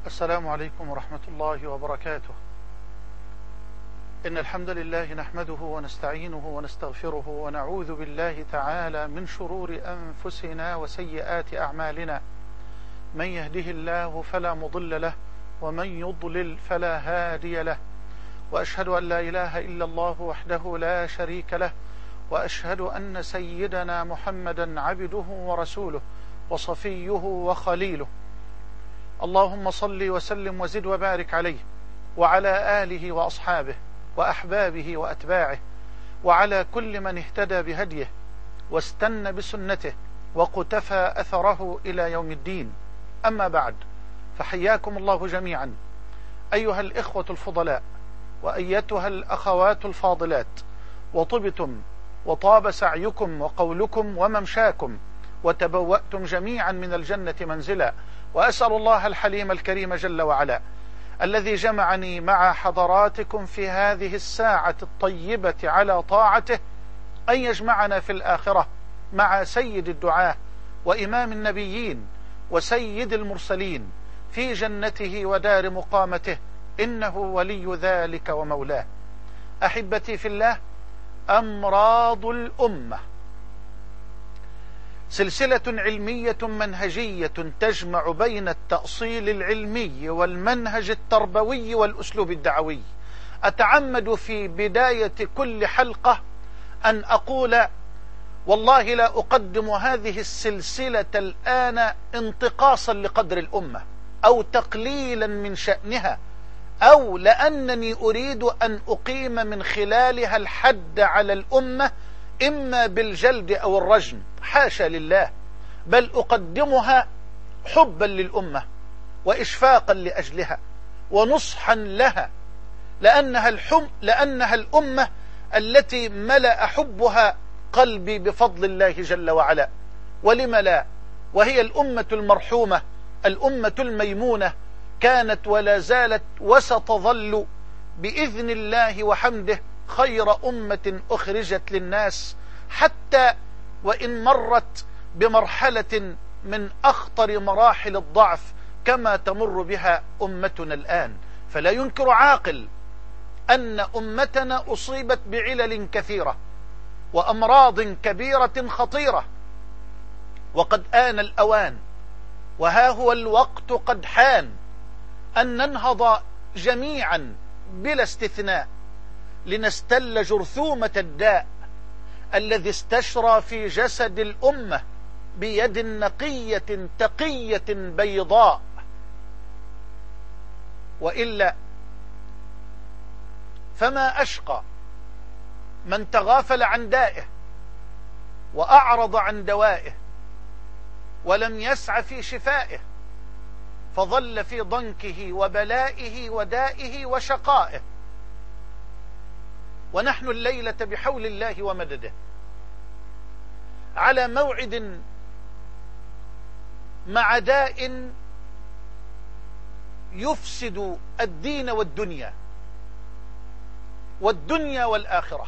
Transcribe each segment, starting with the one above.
السلام عليكم ورحمة الله وبركاته. إن الحمد لله نحمده ونستعينه ونستغفره ونعوذ بالله تعالى من شرور أنفسنا وسيئات أعمالنا. من يهده الله فلا مضل له ومن يضلل فلا هادي له، وأشهد أن لا إله إلا الله وحده لا شريك له، وأشهد أن سيدنا محمدا عبده ورسوله وصفيه وخليله. اللهم صل وسلم وزد وبارك عليه وعلى آله وأصحابه وأحبابه وأتباعه وعلى كل من اهتدى بهديه واستنى بسنته وقتفى أثره إلى يوم الدين. أما بعد، فحياكم الله جميعا أيها الإخوة الفضلاء وأيتها الأخوات الفاضلات، وطبتم وطاب سعيكم وقولكم وممشاكم، وتبوأتم جميعا من الجنة منزلا. وأسأل الله الحليم الكريم جل وعلا الذي جمعني مع حضراتكم في هذه الساعة الطيبة على طاعته أن يجمعنا في الآخرة مع سيد الدعاة وإمام النبيين وسيد المرسلين في جنته ودار مقامته، إنه ولي ذلك ومولاه. أحبتي في الله، أمراض الأمة سلسلة علمية منهجية تجمع بين التأصيل العلمي والمنهج التربوي والأسلوب الدعوي. أتعمد في بداية كل حلقة أن أقول والله لا أقدم هذه السلسلة الآن انتقاصا لقدر الأمة أو تقليلا من شأنها، أو لأنني أريد أن أقيم من خلالها الحد على الأمة إما بالجلد أو الرجم، حاشا لله، بل أقدمها حبا للأمة وإشفاقا لأجلها ونصحا لها، لأنها الأمة التي ملأ حبها قلبي بفضل الله جل وعلا. ولم لا؟ وهي الأمة المرحومة، الأمة الميمونة، كانت ولا زالت وستظل بإذن الله وحمده خير أمة أخرجت للناس، حتى وإن مرت بمرحلة من أخطر مراحل الضعف كما تمر بها أمتنا الآن. فلا ينكر عاقل أن أمتنا أصيبت بعلل كثيرة وأمراض كبيرة خطيرة، وقد آن الأوان وها هو الوقت قد حان أن ننهض جميعا بلا استثناء لنستل جرثومة الداء الذي استشرى في جسد الأمة بيد نقية تقية بيضاء. وإلا فما أشقى من تغافل عن دائه وأعرض عن دوائه ولم يسع في شفائه، فظل في ضنكه وبلائه ودائه وشقائه. ونحن الليلة بحول الله ومدده على موعد مع داء يفسد الدين والدنيا والآخرة.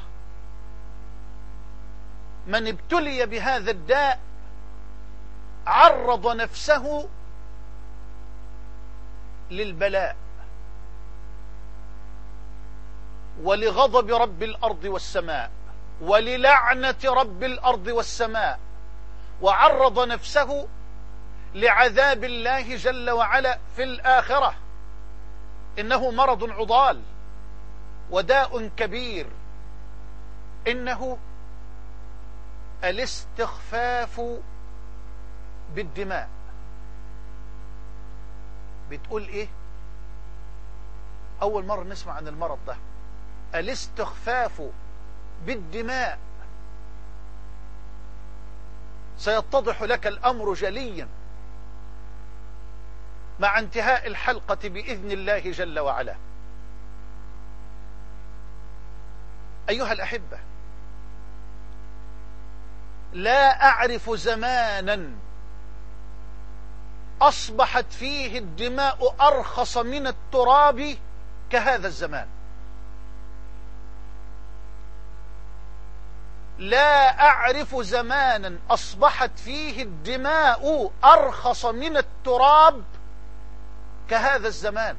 من ابتلي بهذا الداء عرض نفسه للبلاء ولغضب رب الأرض والسماء وللعنة رب الأرض والسماء، وعرض نفسه لعذاب الله جل وعلا في الآخرة. إنه مرض عضال وداء كبير، إنه الاستخفاف بالدماء. بتقول إيه؟ أول مرة نسمع عن المرض ده، الاستخفاف بالدماء. سيتضح لك الأمر جليا مع انتهاء الحلقة بإذن الله جل وعلا. أيها الأحبة، لا أعرف زمانا أصبحت فيه الدماء أرخص من التراب كهذا الزمان. لا أعرف زمانا أصبحت فيه الدماء أرخص من التراب كهذا الزمان،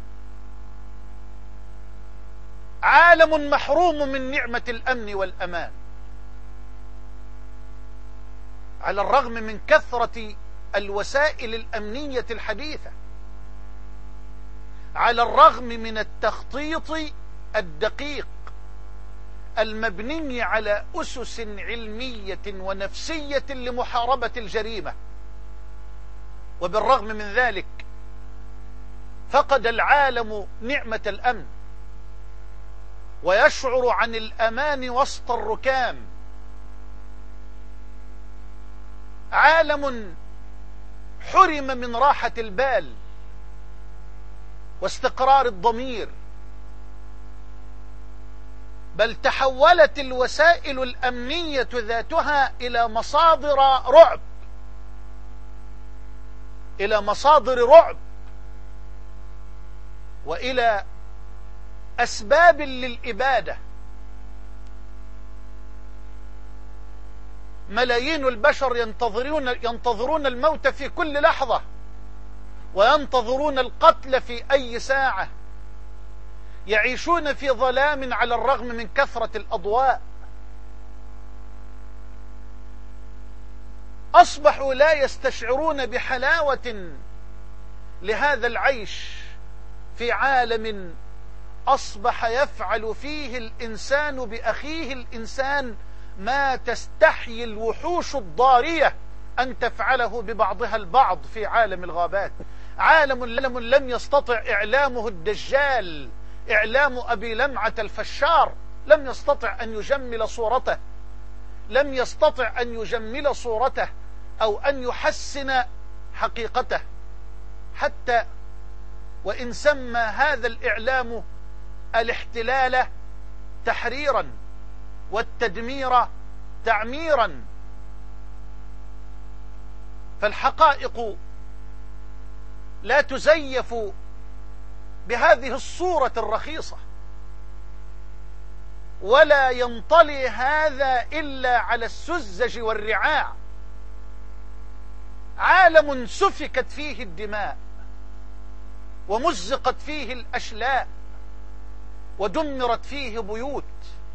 عالم محروم من نعمة الأمن والأمان، على الرغم من كثرة الوسائل الأمنية الحديثة، على الرغم من التخطيط الدقيق المبني على أسس علمية ونفسية لمحاربة الجريمة، وبالرغم من ذلك فقد العالم نعمة الأمن، ويشعر عن الأمان وسط الركام. عالم حرم من راحة البال واستقرار الضمير، بل تحولت الوسائل الأمنية ذاتها إلى مصادر رعب، إلى مصادر رعب، وإلى أسباب للإبادة. ملايين البشر ينتظرون الموت في كل لحظة، وينتظرون القتل في أي ساعة، يعيشون في ظلام على الرغم من كثرة الأضواء. أصبحوا لا يستشعرون بحلاوة لهذا العيش في عالم أصبح يفعل فيه الإنسان بأخيه الإنسان ما تستحيي الوحوش الضارية أن تفعله ببعضها البعض في عالم الغابات. عالم لم يستطع إعلامه الدجال، إعلام أبي لمعة الفشار، لم يستطع أن يجمل صورته، لم يستطع أن يجمل صورته أو أن يحسن حقيقته، حتى وإن سمى هذا الإعلام الاحتلال تحريرا والتدمير تعميرا. فالحقائق لا تزيف بهذه الصورة الرخيصة، ولا ينطلي هذا إلا على السذج والرعاع. عالم سفكت فيه الدماء، ومزقت فيه الأشلاء، ودمرت فيه بيوت،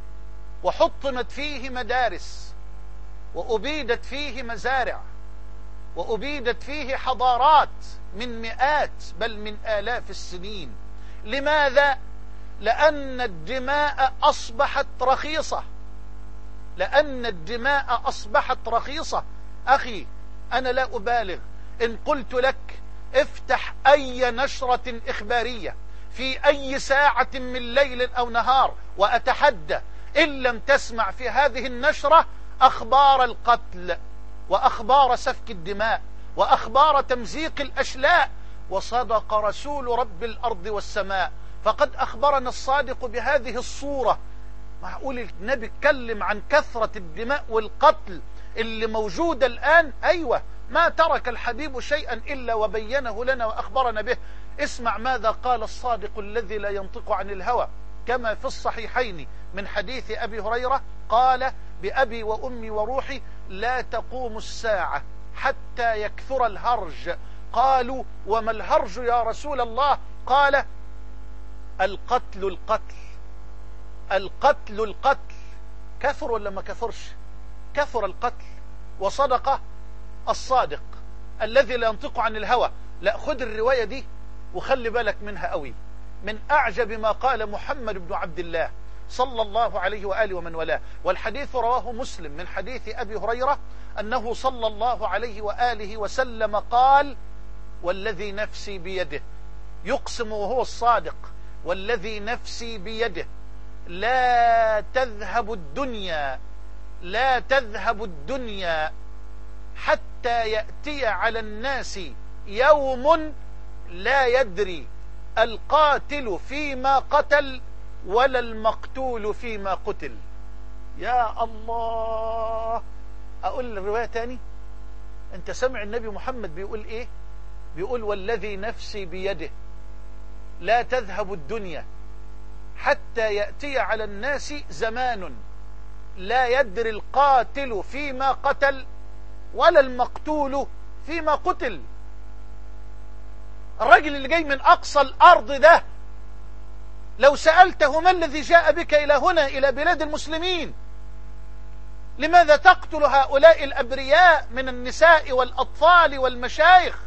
وحطمت فيه مدارس، وأبيدت فيه مزارع، وأبيدت فيه حضارات من مئات بل من آلاف السنين. لماذا؟ لأن الدماء أصبحت رخيصة، لأن الدماء أصبحت رخيصة. أخي، أنا لا أبالغ إن قلت لك افتح أي نشرة إخبارية في أي ساعة من ليل أو نهار، وأتحدى إن لم تسمع في هذه النشرة أخبار القتل، وأخبار سفك الدماء، وأخبار تمزيق الأشلاء. وصدق رسول رب الأرض والسماء، فقد أخبرنا الصادق بهذه الصورة. معقول النبي اتكلم عن كثرة الدماء والقتل اللي موجودة الآن؟ أيوة، ما ترك الحبيب شيئا إلا وبينه لنا وأخبرنا به. اسمع ماذا قال الصادق الذي لا ينطق عن الهوى، كما في الصحيحين من حديث أبي هريرة قال: بأبي وأمي وروحي لا تقوم الساعة حتى يكثر الهرج. قالوا: وما الهرج يا رسول الله؟ قال: القتل القتل القتل القتل. كثر ولا ما كثرش؟ كثر القتل. وصدق الصادق الذي لا ينطق عن الهوى. لا، خذ الرواية دي وخلي بالك منها قوي. من أعجب ما قال محمد بن عبد الله صلى الله عليه وآله ومن والاه، والحديث رواه مسلم من حديث أبي هريرة أنه صلى الله عليه وآله وسلم قال: والذي نفسي بيده، يقسم وهو الصادق: والذي نفسي بيده لا تذهب الدنيا، لا تذهب الدنيا حتى يأتي على الناس يوم لا يدري القاتل فيما قتل ولا المقتول فيما قتل. يا الله. أقول الرواية تاني، أنت سمع النبي محمد بيقول إيه؟ بيقول: والذي نفسي بيده لا تذهب الدنيا حتى يأتي على الناس زمان لا يدري القاتل فيما قتل ولا المقتول فيما قتل. الراجل اللي جاي من أقصى الأرض ده، لو سألته ما الذي جاء بك إلى هنا إلى بلاد المسلمين؟ لماذا تقتل هؤلاء الأبرياء من النساء والأطفال والمشايخ؟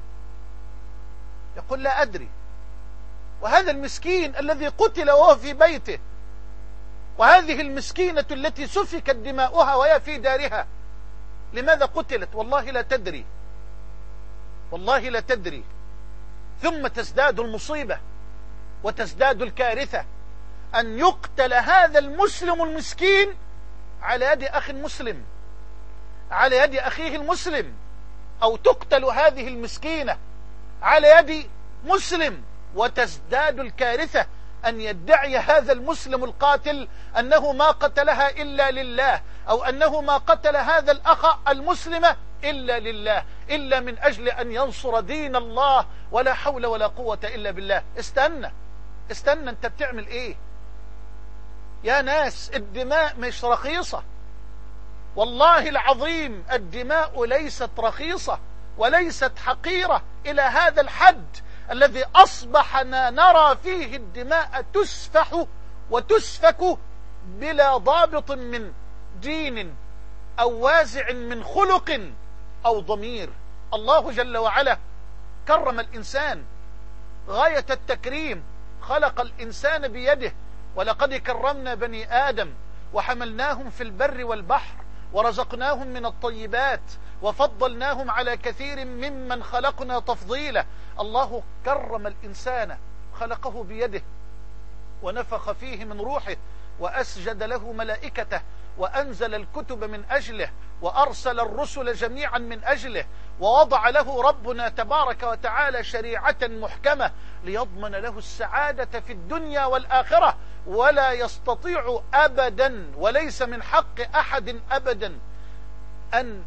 يقول لا أدري. وهذا المسكين الذي قتل وهو في بيته، وهذه المسكينة التي سفكت دماؤها وهي في دارها، لماذا قتلت؟ والله لا تدري، والله لا تدري. ثم تزداد المصيبة وتزداد الكارثة أن يقتل هذا المسلم المسكين على يد أخ مسلم، على يد أخيه المسلم، أو تقتل هذه المسكينة على يد مسلم. وتزداد الكارثة أن يدعي هذا المسلم القاتل أنه ما قتلها إلا لله، أو أنه ما قتل هذا الأخ المسلم إلا لله، إلا من أجل أن ينصر دين الله، ولا حول ولا قوة إلا بالله. استنى استنى، أنت بتعمل إيه يا ناس؟ الدماء مش رخيصة، والله العظيم الدماء ليست رخيصة وليست حقيرة إلى هذا الحد الذي أصبحنا نرى فيه الدماء تسفح وتسفك بلا ضابط من دين أو وازع من خلق أو ضمير. الله جل وعلا كرم الإنسان غاية التكريم، خلق الإنسان بيده، ولقد كرمنا بني آدم وحملناهم في البر والبحر ورزقناهم من الطيبات وفضلناهم على كثير ممن خلقنا تفضيلا. الله كرم الإنسان، خلقه بيده ونفخ فيه من روحه وأسجد له ملائكته وأنزل الكتب من أجله وأرسل الرسل جميعا من أجله، ووضع له ربنا تبارك وتعالى شريعة محكمة ليضمن له السعادة في الدنيا والآخرة. ولا يستطيع أبدا، وليس من حق أحد أبدا أن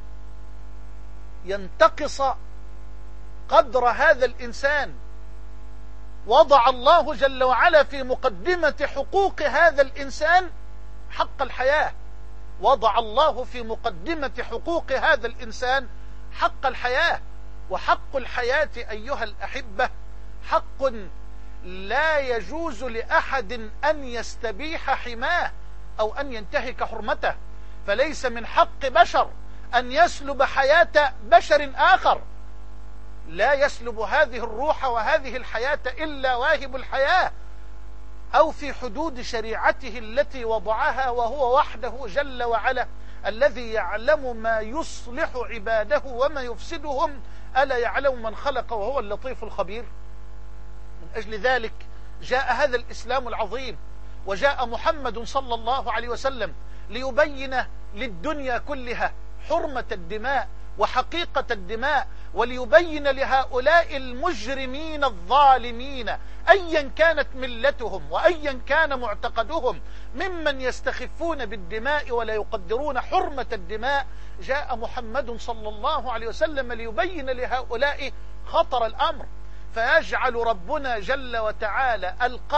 ينتقص قدر هذا الإنسان. وضع الله جل وعلا في مقدمة حقوق هذا الإنسان حق الحياة، وضع الله في مقدمة حقوق هذا الإنسان حق الحياة. وحق الحياة أيها الأحبة حق لا يجوز لأحد أن يستبيح حماه أو أن ينتهك حرمته، فليس من حق بشر أن يسلب حياة بشر آخر. لا يسلب هذه الروح وهذه الحياة إلا واهب الحياة، أو في حدود شريعته التي وضعها، وهو وحده جل وعلا الذي يعلم ما يصلح عباده وما يفسدهم. ألا يعلم من خلق وهو اللطيف الخبير؟ من أجل ذلك جاء هذا الإسلام العظيم، وجاء محمد صلى الله عليه وسلم ليبين للدنيا كلها حرمة الدماء وحقيقة الدماء، وليبين لهؤلاء المجرمين الظالمين أيا كانت ملتهم وأيا كان معتقدهم ممن يستخفون بالدماء ولا يقدرون حرمة الدماء. جاء محمد صلى الله عليه وسلم ليبين لهؤلاء خطر الأمر، فيجعل ربنا جل وتعالى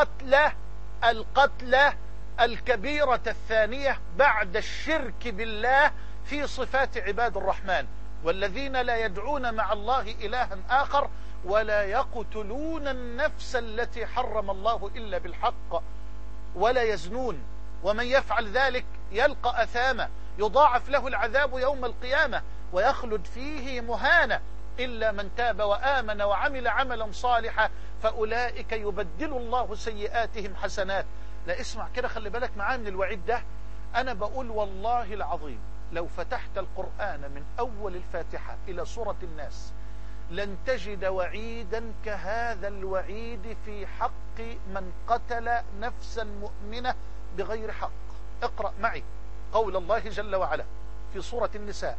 القتل الكبيرة الثانية بعد الشرك بالله في صفات عباد الرحمن، والذين لا يدعون مع الله إلها آخر ولا يقتلون النفس التي حرم الله إلا بالحق ولا يزنون، ومن يفعل ذلك يلقى أثاما يضاعف له العذاب يوم القيامة ويخلد فيه مهانا، إلا من تاب وآمن وعمل عملا صالحا فأولئك يبدل الله سيئاتهم حسنات. لا اسمع كده، خلي بالك معاه من الوعيد ده. أنا بقول والله العظيم لو فتحت القرآن من أول الفاتحة إلى سورة الناس لن تجد وعيدا كهذا الوعيد في حق من قتل نفسا مؤمنة بغير حق. اقرأ معي قول الله جل وعلا في سورة النساء: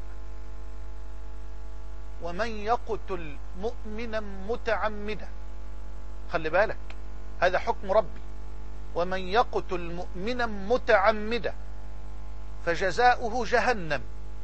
ومن يقتل مؤمنا متعمدا. خلي بالك هذا حكم ربي. ومن يقتل مؤمنا متعمدا فجزاؤه جهنم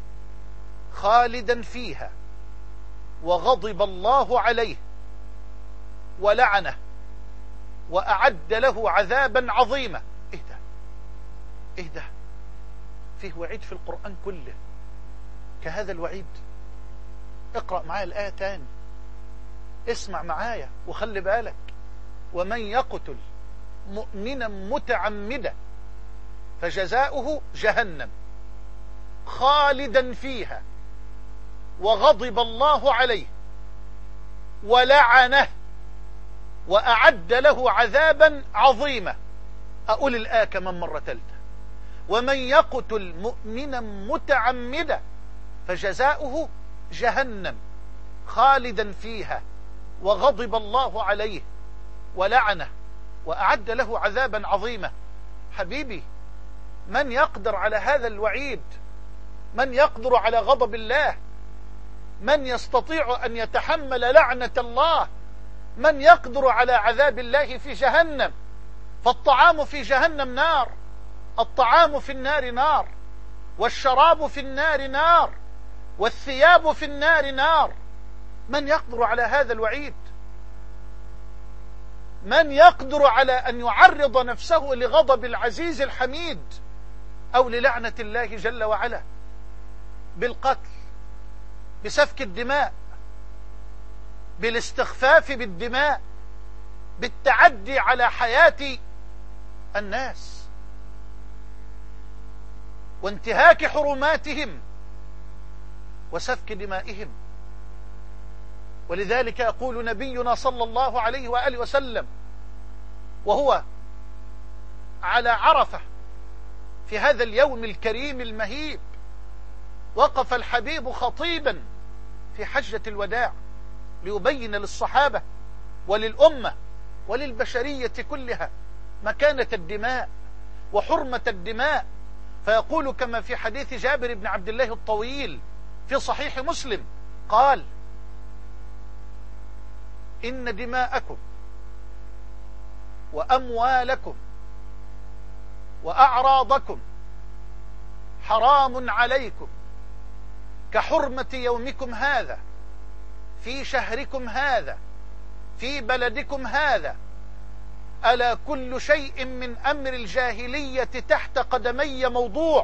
خالدا فيها وغضب الله عليه ولعنه وأعد له عذابا عظيما. ايه ده؟ ايه ده؟ فيه وعيد في القرآن كله كهذا الوعيد؟ اقرأ معايا الآية تاني. اسمع معايا وخلي بالك. ومن يقتل مؤمنا متعمدا فجزاؤه جهنم خالدا فيها وغضب الله عليه ولعنه وأعد له عذابا عظيما. أقول الآية كمان مرة ثالثة. ومن يقتل مؤمنا متعمدا فجزاؤه جهنم خالدا فيها وغضب الله عليه ولعنه وأعد له عذابا عظيما. حبيبي، من يقدر على هذا الوعيد؟ من يقدر على غضب الله؟ من يستطيع أن يتحمل لعنة الله؟ من يقدر على عذاب الله في جهنم؟ فالطعام في جهنم نار، الطعام في النار نار، والشراب في النار نار، والثياب في النار نار. من يقدر على هذا الوعيد؟ من يقدر على أن يعرض نفسه لغضب العزيز الحميد أو للعنة الله جل وعلا بالقتل، بسفك الدماء، بالاستخفاف بالدماء، بالتعدي على حياة الناس وانتهاك حرماتهم وسفك دمائهم؟ ولذلك يقول نبينا صلى الله عليه وآله وسلم وهو على عرفة في هذا اليوم الكريم المهيب، وقف الحبيب خطيبا في حجة الوداع ليبين للصحابة وللأمة وللبشرية كلها مكانة الدماء وحرمة الدماء، فيقول كما في حديث جابر بن عبد الله الطويل في صحيح مسلم قال: إن دماءكم وأموالكم وأعراضكم حرام عليكم كحرمة يومكم هذا في شهركم هذا في بلدكم هذا. ألا كل شيء من أمر الجاهلية تحت قدمي موضوع.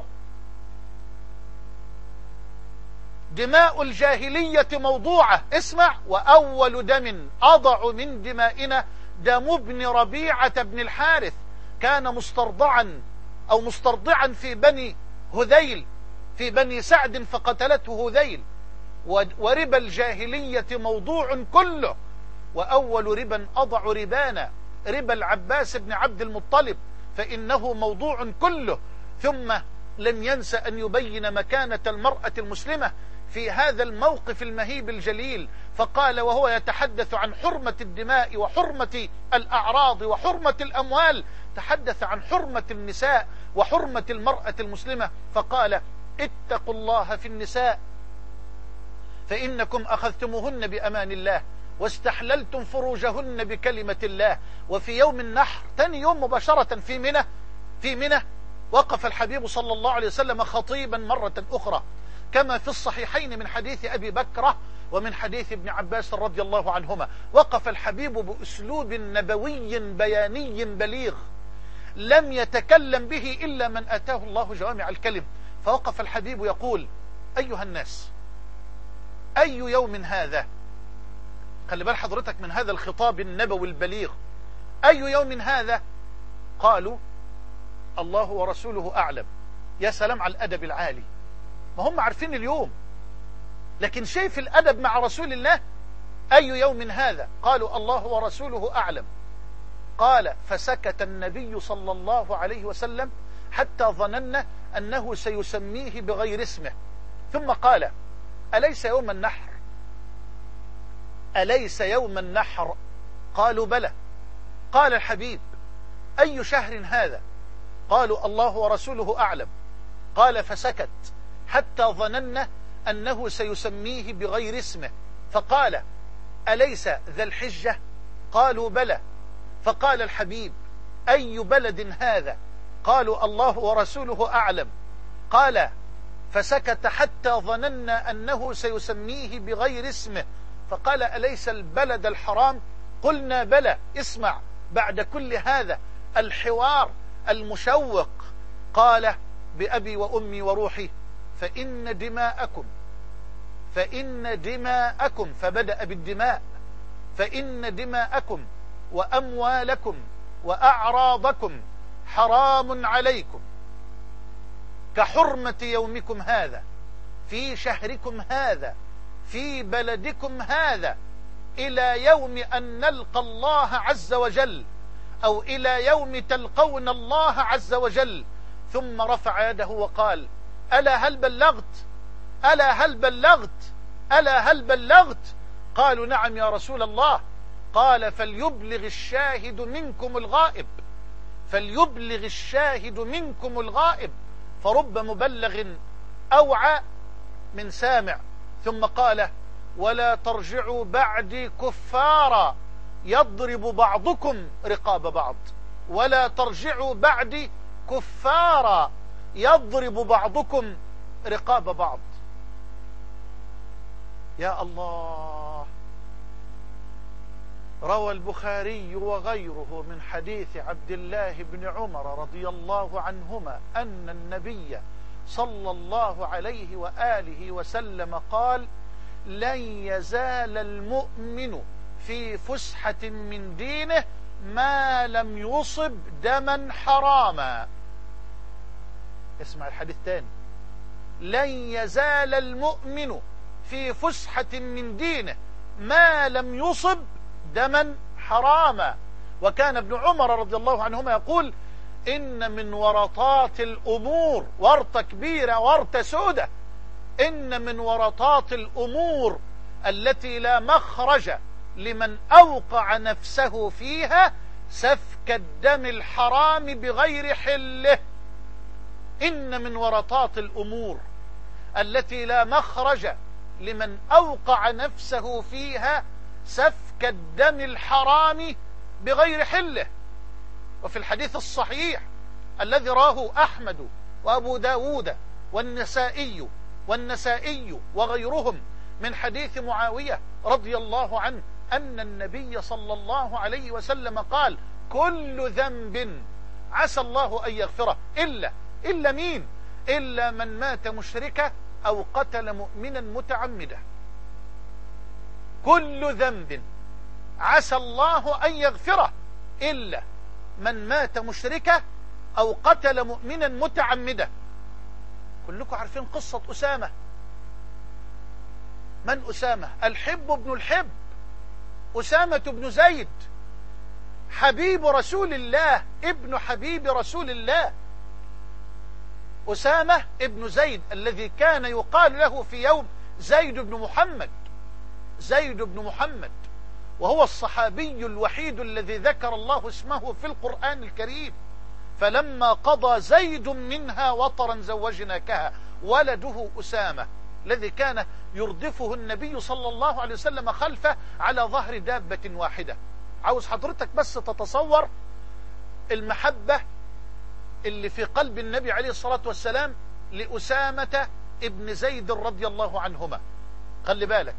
دماء الجاهلية موضوعة. اسمع: وأول دم أضع من دمائنا دم ابن ربيعة بن الحارث، كان مسترضعا في بني هذيل في بني سعد فقتلته هذيل. وربا الجاهلية موضوع كله. وأول ربا أضع ربانا ربا العباس بن عبد المطلب فإنه موضوع كله. ثم لم ينس أن يبين مكانة المرأة المسلمة في هذا الموقف المهيب الجليل، فقال وهو يتحدث عن حرمة الدماء وحرمة الأعراض وحرمة الأموال، تحدث عن حرمة النساء وحرمة المرأة المسلمة، فقال: اتقوا الله في النساء فإنكم أخذتموهن بأمان الله واستحللتم فروجهن بكلمة الله. وفي يوم النحر ثاني يوم مباشرة في منى وقف الحبيب صلى الله عليه وسلم خطيبا مرة أخرى كما في الصحيحين من حديث أبي بكرة ومن حديث ابن عباس رضي الله عنهما. وقف الحبيب بأسلوب نبوي بياني بليغ لم يتكلم به إلا من أتاه الله جوامع الكلم. فوقف الحبيب يقول: أيها الناس، أي يوم هذا؟ خلي بال حضرتك من هذا الخطاب النبوي البليغ. أي يوم هذا؟ قالوا: الله ورسوله أعلم. يا سلام على الأدب العالي. ما هم عارفين اليوم، لكن شايف الأدب مع رسول الله. أي يوم هذا؟ قالوا: الله ورسوله أعلم. قال: فسكت النبي صلى الله عليه وسلم حتى ظننا أنه سيسميه بغير اسمه، ثم قال: أليس يوم النحر؟ أليس يوم النحر؟ قالوا: بلى. قال الحبيب: أي شهر هذا؟ قالوا: الله ورسوله أعلم. قال: فسكت حتى ظننا أنه سيسميه بغير اسمه، فقال: أليس ذا الحجة؟ قالوا: بلى. فقال الحبيب: أي بلد هذا؟ قالوا: الله ورسوله أعلم. قال: فسكت حتى ظننا أنه سيسميه بغير اسمه، فقال: أليس البلد الحرام؟ قلنا: بلى. اسمع بعد كل هذا الحوار المشوق. قال: بأبي وأمي وروحي فإن دماءكم فبدأ بالدماء فإن دماءكم وأموالكم وأعراضكم حرام عليكم كحرمة يومكم هذا في شهركم هذا في بلدكم هذا إلى يوم أن نلقى الله عز وجل أو إلى يوم تلقون الله عز وجل. ثم رفع يده وقال: ألا هل بلغت؟ ألا هل بلغت؟ ألا هل بلغت؟ قالوا: نعم يا رسول الله. قال: فليبلغ الشاهد منكم الغائب، فليبلغ الشاهد منكم الغائب، فرب مبلغ أوعى من سامع. ثم قال: ولا ترجعوا بعدي كفارا يضرب بعضكم رقاب بعض، ولا ترجعوا بعدي كفارا يضرب بعضكم رقاب بعض. يا الله. روى البخاري وغيره من حديث عبد الله بن عمر رضي الله عنهما أن النبي صلى الله عليه وآله وسلم قال: لن يزال المؤمن في فسحة من دينه ما لم يصب دما حراما. اسمع الحديث تاني: لن يزال المؤمن في فسحة من دينه ما لم يصب دما حراما. وكان ابن عمر رضي الله عنهما يقول: إن من ورطات الأمور، ورطة كبيرة ورطة سودة، إن من ورطات الأمور التي لا مخرج لمن أوقع نفسه فيها سفك الدم الحرام بغير حله. إن من ورطات الأمور التي لا مخرج لمن أوقع نفسه فيها سفك الدم الحرام بغير حله. وفي الحديث الصحيح الذي راه أحمد وأبو داود والنسائي وغيرهم من حديث معاوية رضي الله عنه أن النبي صلى الله عليه وسلم قال: كل ذنب عسى الله أن يغفره إلا مين؟ إلا من مات مشركا أو قتل مؤمنا متعمدا. كل ذنب عسى الله أن يغفره إلا من مات مشركا أو قتل مؤمنا متعمدا. كلكم عارفين قصة أسامة. من أسامة؟ الحب بن الحب، أسامة بن زيد، حبيب رسول الله، ابن حبيب رسول الله. أسامة ابن زيد الذي كان يقال له في يوم زيد بن محمد، زيد بن محمد، وهو الصحابي الوحيد الذي ذكر الله اسمه في القرآن الكريم. فلما قضى زيد منها وطرا زوجناكها، ولده أسامة الذي كان يردفه النبي صلى الله عليه وسلم خلفه على ظهر دابة واحدة. عاوز حضرتك بس تتصور المحبة اللي في قلب النبي عليه الصلاة والسلام لأسامة ابن زيد رضي الله عنهما. خلي بالك،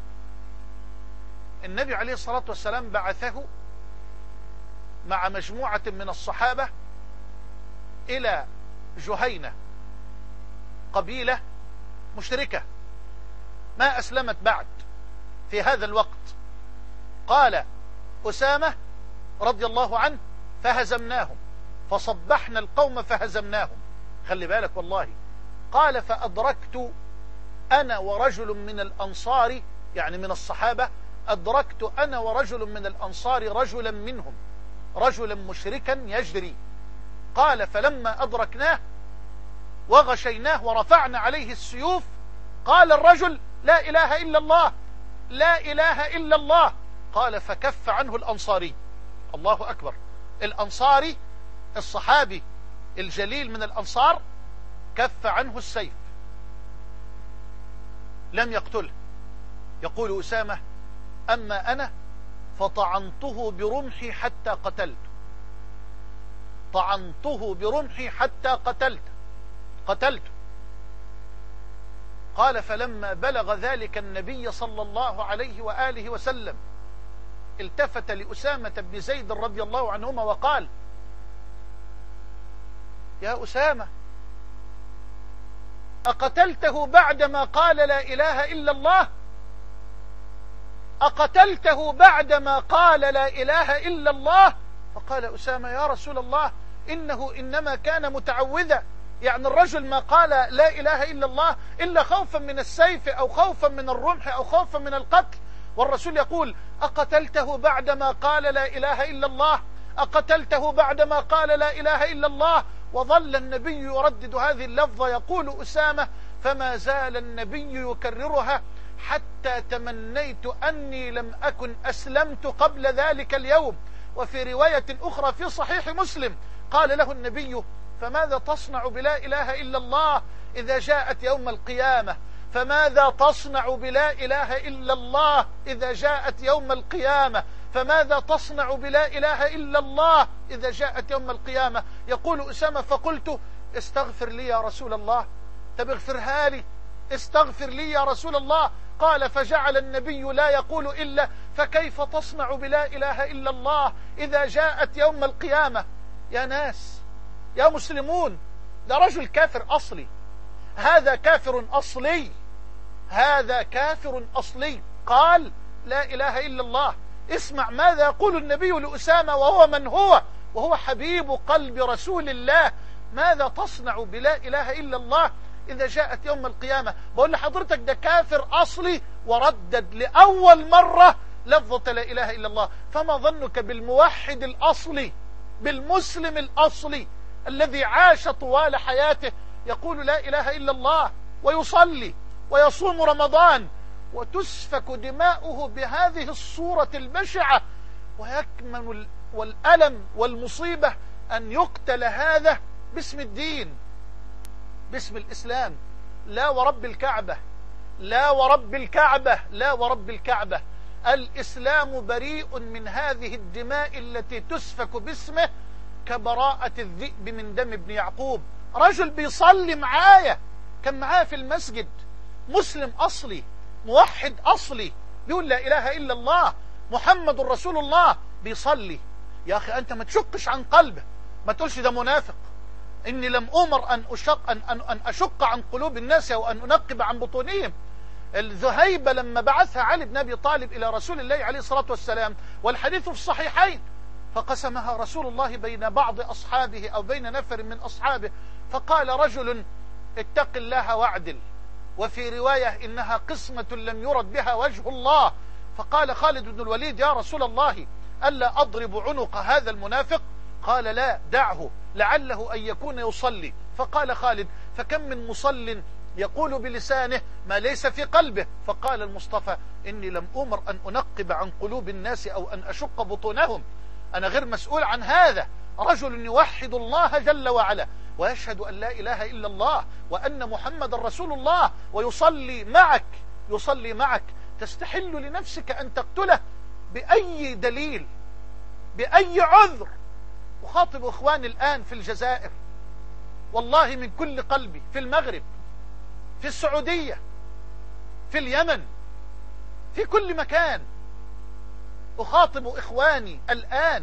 النبي عليه الصلاة والسلام بعثه مع مجموعة من الصحابة إلى جهينة، قبيلة مشركة ما أسلمت بعد في هذا الوقت. قال أسامة رضي الله عنه: فهزمناهم، فصبحنا القوم فهزمناهم. خلي بالك والله. قال: فأدركت أنا ورجل من الأنصار، يعني من الصحابة، أدركت أنا ورجل من الأنصار رجلا منهم، رجلا مشركا يجري. قال: فلما أدركناه وغشيناه ورفعنا عليه السيوف قال الرجل: لا إله إلا الله، لا إله إلا الله. قال: فكف عنه الأنصاري. الله أكبر. الأنصاري الصحابي الجليل من الأنصار كف عنه السيف، لم يقتله. يقول أسامة: أما أنا فطعنته برمحي حتى قتلته، طعنته برمحي حتى قتلته. قال: فلما بلغ ذلك النبي صلى الله عليه وآله وسلم التفت لأسامة بن زيد رضي الله عنهما وقال: يا أسامة، أقتلته بعدما قال لا إله إلا الله؟ أقتلته بعدما قال لا إله إلا الله؟ فقال أسامة: يا رسول الله، إنه إنما كان متعوذا. يعني الرجل ما قال لا إله إلا الله إلا خوفا من السيف أو خوفا من الرمح أو خوفا من القتل، والرسول يقول: أقتلته بعدما قال لا إله إلا الله؟ أقتلته بعدما قال لا إله إلا الله؟ وظل النبي يردد هذه اللفظة. يقول أسامة: فما زال النبي يكررها حتى تمنيت أني لم أكن أسلمت قبل ذلك اليوم. وفي رواية أخرى في صحيح مسلم قال له النبي: فماذا تصنع بلا إله إلا الله إذا جاءت يوم القيامة؟ فماذا تصنع بلا إله إلا الله إذا جاءت يوم القيامة؟ فماذا تصنع بلا إله إلا الله إذا جاءت يوم القيامة؟ يقول أسامة: فقلت: استغفر لي يا رسول الله. طب اغفرها لي، استغفر لي يا رسول الله. قال: فجعل النبي لا يقول إلا: فكيف تصنع بلا إله إلا الله إذا جاءت يوم القيامة؟ يا ناس، يا مسلمون، ده رجل كافر أصلي، هذا كافر أصلي، هذا كافر أصلي. قال: لا إله إلا الله. اسمع ماذا يقول النبي لأسامة وهو من هو، وهو حبيب قلب رسول الله. ماذا تصنع بلا إله إلا الله إذا جاءت يوم القيامة؟ بقول لحضرتك ده كافر أصلي وردد لأول مرة لفظة لا إله إلا الله. فما ظنك بالموحد الأصلي، بالمسلم الأصلي الذي عاش طوال حياته يقول لا إله إلا الله ويصلي ويصوم رمضان وتسفك دماؤه بهذه الصورة البشعة، ويكمن والألم والمصيبة أن يقتل هذا باسم الدين، باسم الإسلام. لا ورب الكعبة، لا ورب الكعبة، لا ورب الكعبة، الإسلام بريء من هذه الدماء التي تسفك باسمه كبراءة الذئب من دم ابن يعقوب. رجل بيصلي معايا، كان معايا في المسجد، مسلم أصلي، موحد أصلي، بيقول لا إله إلا الله محمد رسول الله، بيصلي. يا أخي أنت ما تشقش عن قلبه، ما تقولش ده منافق. إني لم أمر أن أشق عن قلوب الناس أو أن أنقب عن بطونهم. الذهيبة لما بعثها علي بن أبي طالب إلى رسول الله عليه الصلاة والسلام، والحديث في الصحيحين، فقسمها رسول الله بين بعض أصحابه أو بين نفر من أصحابه، فقال رجل: اتق الله واعدل. وفي رواية: إنها قسمة لم يرد بها وجه الله. فقال خالد بن الوليد: يا رسول الله، ألا أضرب عنق هذا المنافق؟ قال: لا، دعه لعله أن يكون يصلي. فقال خالد: فكم من مصل يقول بلسانه ما ليس في قلبه. فقال المصطفى: إني لم أمر أن أنقب عن قلوب الناس أو أن أشق بطونهم، أنا غير مسؤول عن هذا. رجل يوحد الله جل وعلا ويشهد أن لا إله إلا الله وأن محمد رسول الله ويصلي معك، يصلي معك، تستحل لنفسك أن تقتله بأي دليل، بأي عذر؟ أخاطب إخواني الآن في الجزائر، والله من كل قلبي، في المغرب، في السعودية، في اليمن، في كل مكان، أخاطب إخواني الآن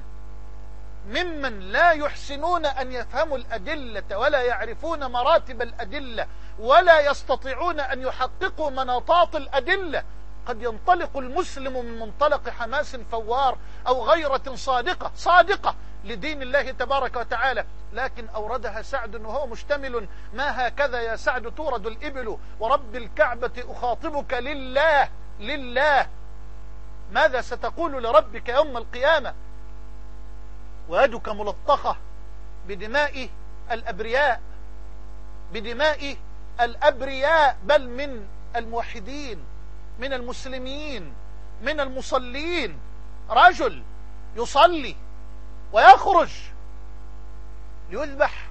ممن لا يحسنون أن يفهموا الأدلة ولا يعرفون مراتب الأدلة ولا يستطيعون أن يحققوا مناطات الأدلة. قد ينطلق المسلم من منطلق حماس فوار أو غيرة صادقة لدين الله تبارك وتعالى، لكن أوردها سعد وهو مشتمل: ما هكذا يا سعد تورد الإبل ورب الكعبة أخاطبك لله. لله ماذا ستقول لربك يوم القيامة ويدك ملطخة بدماء الأبرياء، بدماء الأبرياء، بل من الموحدين، من المسلمين، من المصلين. رجل يصلي ويخرج ليذبح،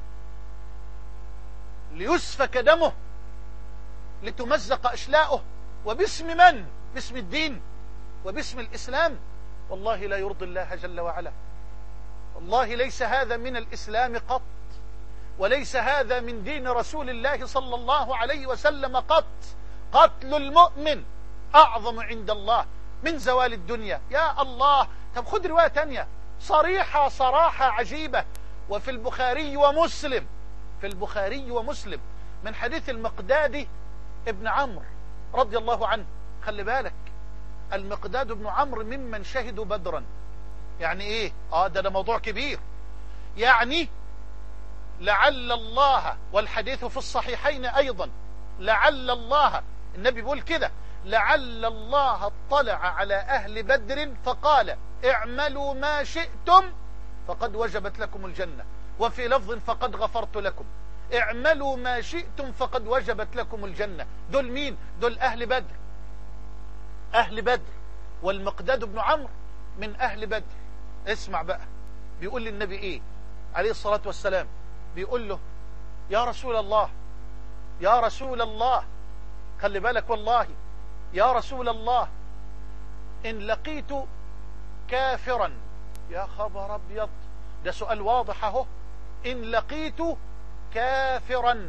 ليسفك دمه، لتمزق أشلاؤه، وباسم من؟ باسم الدين وباسم الإسلام. والله لا يرضي الله جل وعلا، والله ليس هذا من الإسلام قط، وليس هذا من دين رسول الله صلى الله عليه وسلم قط. قتل المؤمن أعظم عند الله من زوال الدنيا. يا الله. طب خد رواية تانية صريحة صراحة عجيبة، وفي البخاري ومسلم، في البخاري ومسلم، من حديث المقداد ابن عمرو رضي الله عنه. خلي بالك، المقداد بن عمرو ممن شهدوا بدرا. يعني ايه؟ ده موضوع كبير. يعني لعل الله، والحديث في الصحيحين ايضا، لعل الله، النبي بيقول كده، لعل الله اطلع على اهل بدر فقال اعملوا ما شئتم فقد وجبت لكم الجنة، وفي لفظ فقد غفرت لكم. اعملوا ما شئتم فقد وجبت لكم الجنة. دول مين؟ دول اهل بدر. اهل بدر، والمقداد بن عمرو من اهل بدر. اسمع بقى، بيقول للنبي ايه عليه الصلاة والسلام؟ بيقول له يا رسول الله، يا رسول الله، خلي بالك والله، يا رسول الله، إن لقيت كافرا. يا خبر أبيض، ده سؤال واضح اهو. إن لقيت كافرا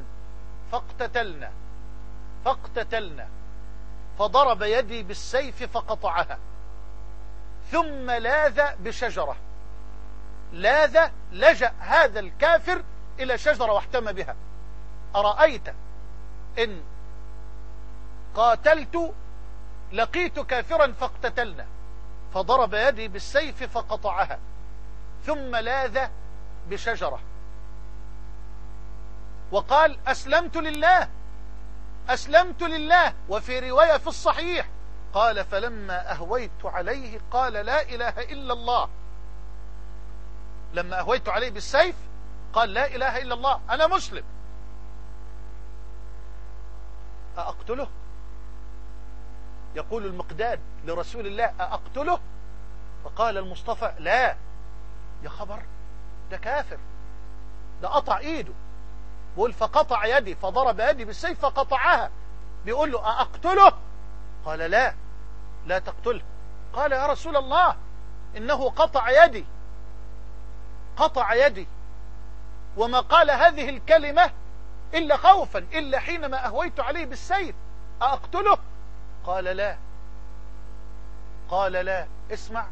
فاقتتلنا فضرب يدي بالسيف فقطعها، ثم لاذ بشجرة. لجأ هذا الكافر إلى شجرة واحتمى بها. أرأيت إن قاتلت، لقيت كافرا فاقتتلنا فضرب يدي بالسيف فقطعها، ثم لاذ بشجرة وقال أسلمت لله. وفي رواية في الصحيح قال فلما أهويت عليه قال لا إله إلا الله. لما أهويت عليه بالسيف قال لا إله إلا الله، أنا مسلم. أقتله؟ يقول المقداد لرسول الله أقتله؟ فقال المصطفى لا. يا خبر، ده كافر، ده قطع ايده. بيقول فقطع يدي، فضرب يدي بالسيف فقطعها. بيقول له أقتله؟ قال لا تقتله. قال يا رسول الله إنه قطع يدي، وما قال هذه الكلمة إلا خوفا، إلا حينما أهويت عليه بالسيف. أقتله؟ قال لا. اسمع،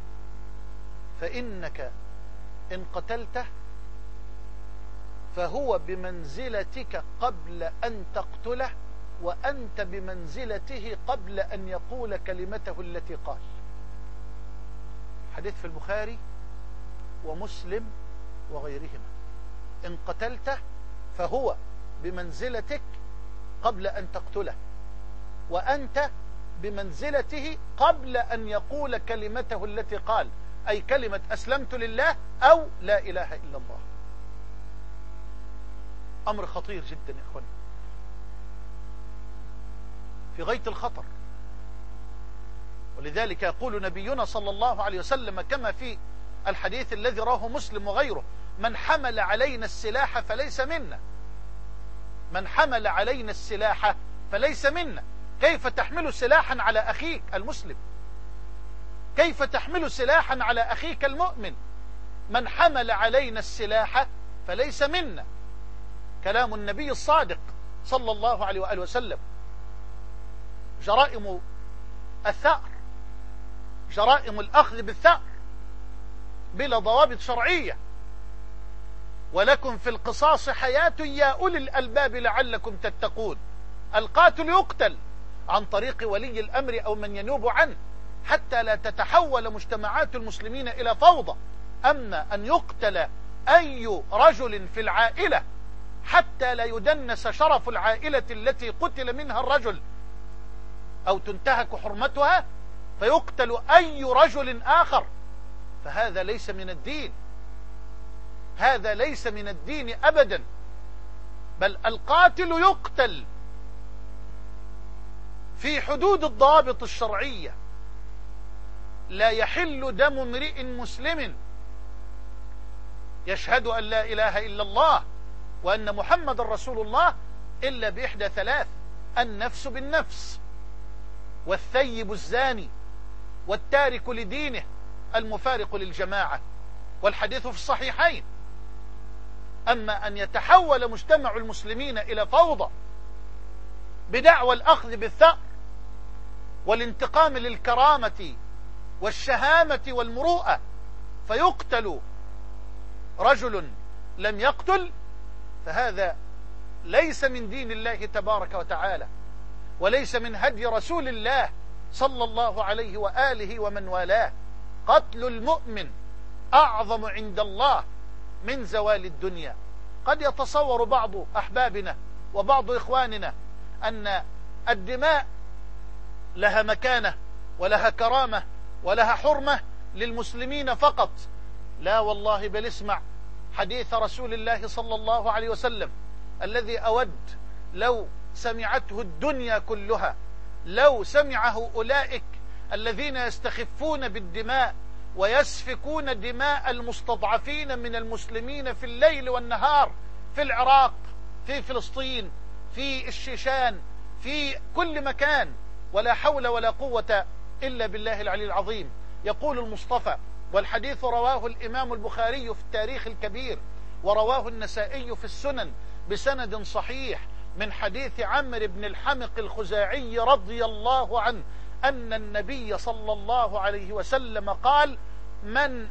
فإنك إن قتلته فهو بمنزلتك قبل أن تقتله، وأنت بمنزلته قبل أن يقول كلمته التي قال. حديث في البخاري ومسلم وغيرهما. إن قتلته فهو بمنزلتك قبل أن تقتله، وأنت بمنزلته قبل أن يقول كلمته التي قال، أي كلمة أسلمت لله أو لا إله إلا الله. أمر خطير جدا يا إخواني، في غاية الخطر. ولذلك يقول نبينا صلى الله عليه وسلم كما في الحديث الذي رواه مسلم وغيره: من حمل علينا السلاح فليس منا. من حمل علينا السلاح فليس منا. كيف تحمل سلاحا على أخيك المسلم؟ كيف تحمل سلاحا على أخيك المؤمن؟ من حمل علينا السلاح فليس منا. كلام النبي الصادق صلى الله عليه وآله وسلم. جرائم الثأر، جرائم الأخذ بالثأر بلا ضوابط شرعية. ولكم في القصاص حياة يا أولي الألباب لعلكم تتقون. القاتل يقتل عن طريق ولي الأمر أو من ينوب عنه، حتى لا تتحول مجتمعات المسلمين إلى فوضى. أما أن يقتل أي رجل في العائلة حتى لا يدنس شرف العائلة التي قتل منها الرجل أو تنتهك حرمتها، فيقتل أي رجل آخر، فهذا ليس من الدين. هذا ليس من الدين أبدا. بل القاتل يقتل في حدود الضوابط الشرعية. لا يحل دم امرئ مسلم يشهد أن لا إله إلا الله وأن محمد رسول الله إلا بإحدى ثلاث: النفس بالنفس، والثيب الزاني، والتارك لدينه المفارق للجماعة. والحديث في الصحيحين. أما أن يتحول مجتمع المسلمين إلى فوضى بدعوى الأخذ بالثأر والانتقام للكرامة والشهامة والمروءة، فيقتل رجل لم يقتل، فهذا ليس من دين الله تبارك وتعالى، وليس من هدي رسول الله صلى الله عليه وآله ومن والاه: قتل المؤمن أعظم عند الله من زوال الدنيا. قد يتصور بعض أحبابنا وبعض إخواننا أن الدماء لها مكانة ولها كرامة ولها حرمة للمسلمين فقط. لا والله، بل اسمع حديث رسول الله صلى الله عليه وسلم الذي أود لو سمعته الدنيا كلها، لو سمعه أولئك الذين يستخفون بالدماء ويسفكون دماء المستضعفين من المسلمين في الليل والنهار، في العراق، في فلسطين، في الشيشان، في كل مكان، ولا حول ولا قوة إلا بالله العلي العظيم. يقول المصطفى، والحديث رواه الإمام البخاري في التاريخ الكبير، ورواه النسائي في السنن بسند صحيح، من حديث عمرو بن الحمق الخزاعي رضي الله عنه أن النبي صلى الله عليه وسلم قال: من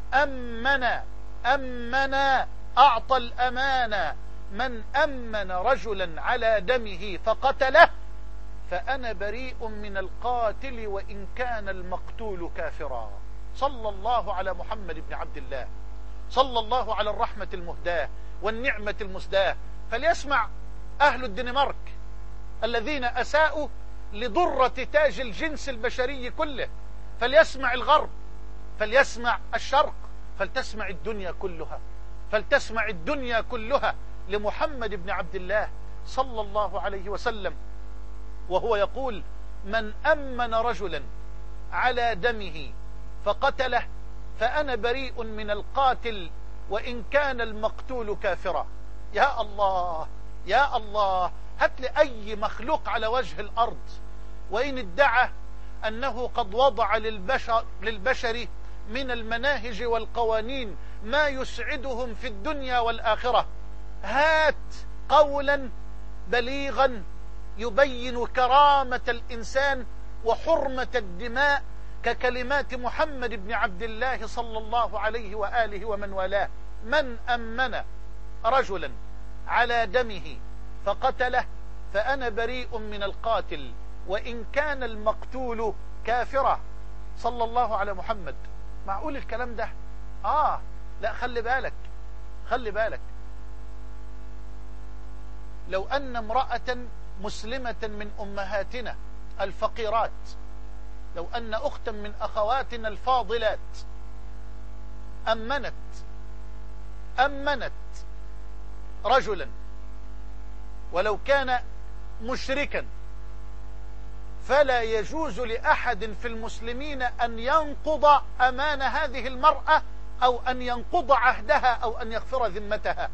أمن أعطى الأمانة، من أمن رجلا على دمه فقتله فأنا بريء من القاتل وإن كان المقتول كافرا. صلى الله على محمد بن عبد الله، صلى الله على الرحمة المهداة والنعمة المسداة. فليسمع أهل الدنمارك الذين أساءوا لضرة تاج الجنس البشري كله، فليسمع الغرب، فليسمع الشرق، فلتسمع الدنيا كلها، فلتسمع الدنيا كلها لمحمد بن عبد الله صلى الله عليه وسلم وهو يقول: من أمن رجلا على دمه فقتله فأنا بريء من القاتل وإن كان المقتول كافرا. يا الله يا الله، هات لي أي مخلوق على وجه الأرض وإن ادعى أنه قد وضع للبشر من المناهج والقوانين ما يسعدهم في الدنيا والآخرة، هات قولا بليغا يبين كرامة الإنسان وحرمة الدماء ككلمات محمد بن عبد الله صلى الله عليه وآله ومن والاه: من أمن رجلا على دمه فقتله فأنا بريء من القاتل وإن كان المقتول كافرا. صلى الله على محمد. معقول الكلام ده؟ لا، خلي بالك، خلي بالك. لو أن امرأة مسلمة من أمهاتنا الفقيرات، لو أن أختا من أخواتنا الفاضلات أمنت رجلا ولو كان مشركا، فلا يجوز لأحد في المسلمين أن ينقض أمان هذه المرأة أو أن ينقض عهدها أو أن يغفر ذمتها.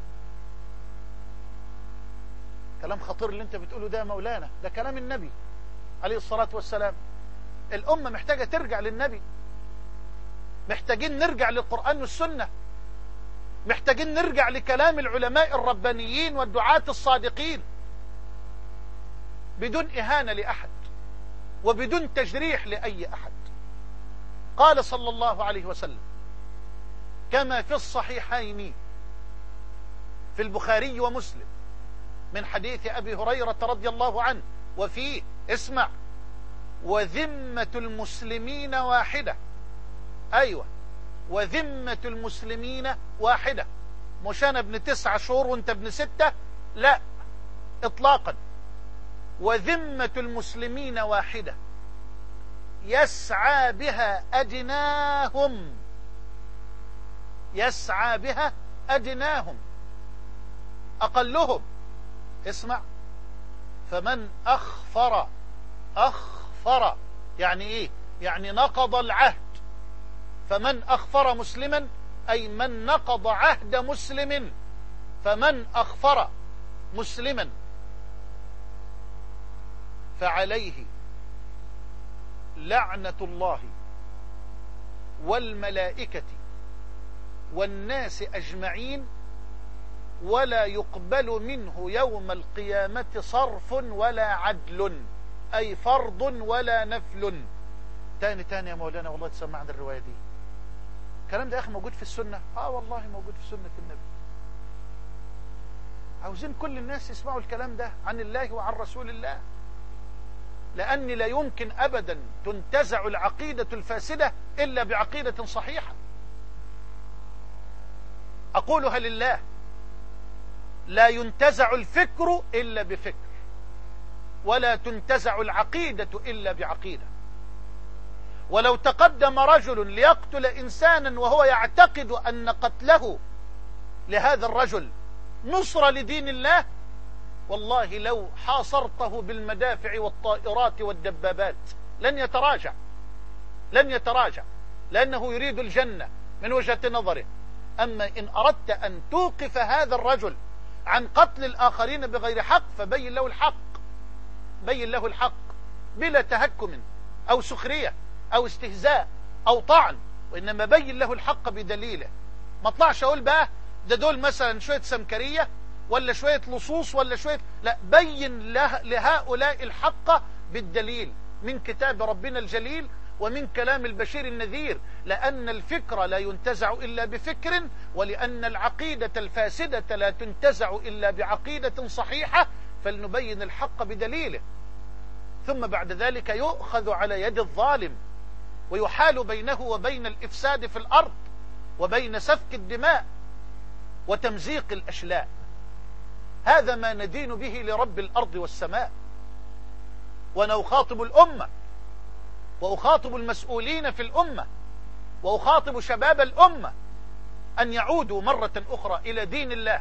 كلام خطير اللي انت بتقوله ده يا مولانا، ده كلام النبي عليه الصلاة والسلام. الأمة محتاجة ترجع للنبي، محتاجين نرجع للقرآن والسنة، محتاجين نرجع لكلام العلماء الربانيين والدعاة الصادقين، بدون إهانة لأحد وبدون تجريح لأي أحد. قال صلى الله عليه وسلم كما في الصحيحين في البخاري ومسلم من حديث أبي هريرة رضي الله عنه، وفيه اسمع: وذمة المسلمين واحدة. أيوة، وذمة المسلمين واحدة، مش أنا ابن 9 شهور وانت ابن 6، لا إطلاقا. وذمة المسلمين واحدة يسعى بها أدناهم، يسعى بها أدناهم، أقلهم. اسمع: فمن أخفر يعني إيه؟ يعني نقض العهد. فمن أخفر مسلما أي من نقض عهد مسلم، فمن أخفر مسلما فعليه لعنة الله والملائكة والناس أجمعين ولا يقبل منه يوم القيامة صرف ولا عدل، أي فرض ولا نفل. تاني يا مولانا، والله تسمع عن الرواية دي. الكلام ده يا أخي موجود في السنة؟ والله موجود في سنة النبي. عاوزين كل الناس يسمعوا الكلام ده عن الله وعن رسول الله. لأن لا يمكن أبدا تنتزع العقيدة الفاسدة إلا بعقيدة صحيحة. أقولها لله: لا ينتزع الفكر إلا بفكر، ولا تنتزع العقيدة إلا بعقيدة. ولو تقدم رجل ليقتل إنسانا وهو يعتقد أن قتله لهذا الرجل نصرة لدين الله، والله لو حاصرته بالمدافع والطائرات والدبابات لن يتراجع، لن يتراجع، لأنه يريد الجنة من وجهة نظره. أما إن أردت أن توقف هذا الرجل عن قتل الآخرين بغير حق فبين له الحق، بين له الحق بلا تهكم أو سخرية أو استهزاء أو طعن، وإنما بين له الحق بدليله. ما اطلعش أقول بقى ده دول مثلا شوية سمكرية ولا شوية لصوص ولا شوية، لا، بين لهؤلاء الحق بالدليل من كتاب ربنا الجليل ومن كلام البشير النذير، لأن الفكر لا ينتزع إلا بفكر، ولأن العقيدة الفاسدة لا تنتزع إلا بعقيدة صحيحة، فلنبين الحق بدليله. ثم بعد ذلك يؤخذ على يد الظالم ويحال بينه وبين الإفساد في الأرض وبين سفك الدماء وتمزيق الأشلاء. هذا ما ندين به لرب الأرض والسماء. وأنا أخاطب الأمة وأخاطب المسؤولين في الأمة وأخاطب شباب الأمة أن يعودوا مرة أخرى إلى دين الله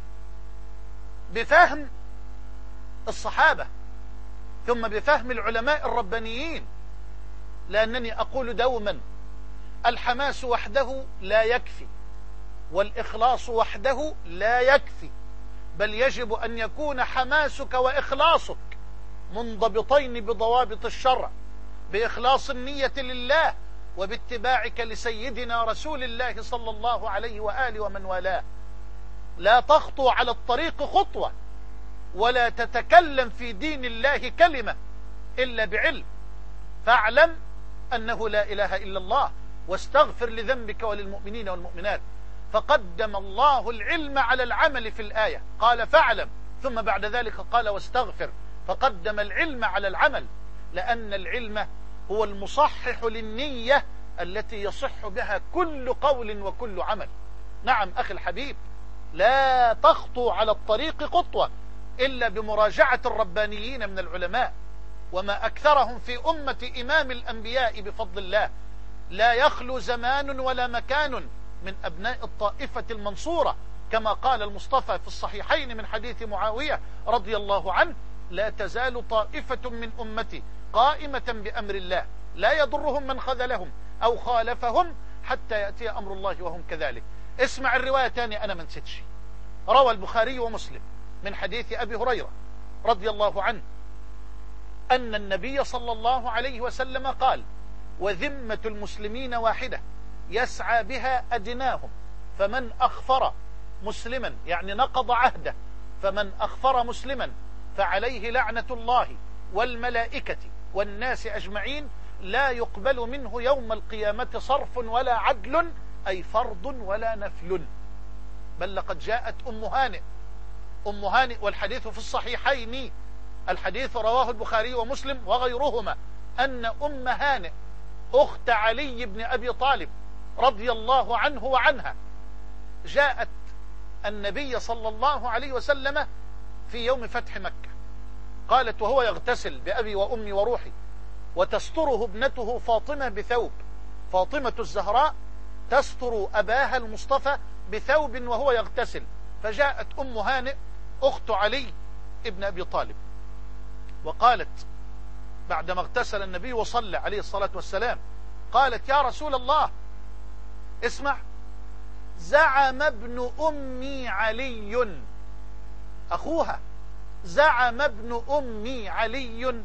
بفهم الصحابة ثم بفهم العلماء الربانيين. لأنني أقول دوما: الحماس وحده لا يكفي، والإخلاص وحده لا يكفي، بل يجب أن يكون حماسك وإخلاصك منضبطين بضوابط الشرع، بإخلاص النية لله وباتباعك لسيدنا رسول الله صلى الله عليه وآله ومن والاه. لا تخطو على الطريق خطوة ولا تتكلم في دين الله كلمة إلا بعلم. فاعلم أنه لا إله إلا الله، واستغفر لذنبك وللمؤمنين والمؤمنات. فقدم الله العلم على العمل في الآية، قال فاعلم، ثم بعد ذلك قال واستغفر، فقدم العلم على العمل، لأن العلم هو المصحح للنية التي يصح بها كل قول وكل عمل. نعم أخي الحبيب، لا تخطو على الطريق خطوة إلا بمراجعة الربانيين من العلماء، وما أكثرهم في أمة إمام الأنبياء بفضل الله. لا يخلو زمان ولا مكان من أبناء الطائفة المنصورة، كما قال المصطفى في الصحيحين من حديث معاوية رضي الله عنه: لا تزال طائفة من أمتي قائمة بأمر الله لا يضرهم من خذلهم أو خالفهم حتى يأتي أمر الله وهم كذلك. اسمع الرواية تاني، أنا ما نسيتش. روى البخاري ومسلم من حديث أبي هريرة رضي الله عنه أن النبي صلى الله عليه وسلم قال: وذمة المسلمين واحدة يسعى بها أدناهم، فمن أخفر مسلما، يعني نقض عهده، فمن أخفر مسلما فعليه لعنة الله والملائكة والناس أجمعين، لا يقبل منه يوم القيامة صرف ولا عدل، أي فرض ولا نفل. بل لقد جاءت أم هانئ والحديث في الصحيحين، الحديث رواه البخاري ومسلم وغيرهما، أن أم هانئ أخت علي بن أبي طالب رضي الله عنه وعنها جاءت النبي صلى الله عليه وسلم في يوم فتح مكة، قالت وهو يغتسل بأبي وأمي وروحي وتستره ابنته فاطمة بثوب، فاطمة الزهراء تستر أباها المصطفى بثوب وهو يغتسل، فجاءت أم هانئ أخت علي ابن أبي طالب وقالت بعدما اغتسل النبي وصلى عليه الصلاة والسلام، قالت: يا رسول الله، اسمع، زعم ابن أمي علي، أخوها، زعم ابن أمي علي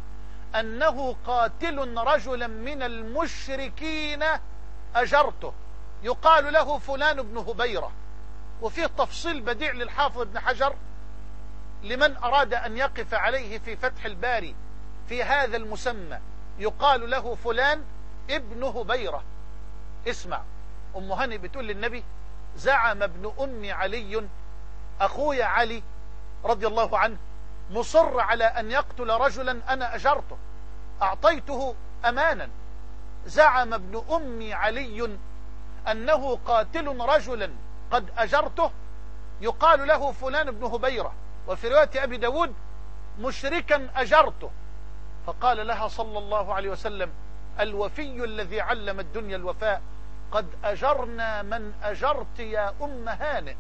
أنه قاتل رجلا من المشركين أجرته، يقال له فلان بن هبيرة. وفيه تفصيل بديع للحافظ ابن حجر لمن أراد أن يقف عليه في فتح الباري في هذا المسمى، يقال له فلان ابن هبيرة. اسمع، أم هانئ بتقول للنبي: زعم ابن أم علي، أخويا علي رضي الله عنه، مصر على أن يقتل رجلا أنا أجرته، أعطيته أمانا. زعم ابن أم علي أنه قاتل رجلا قد أجرته يقال له فلان بن هبيرة، وفي رواية أبي داود مشركا أجرته. فقال لها صلى الله عليه وسلم: الوفي الذي علم الدنيا الوفاء، قد أجرنا من أجرت يا أم هانئ،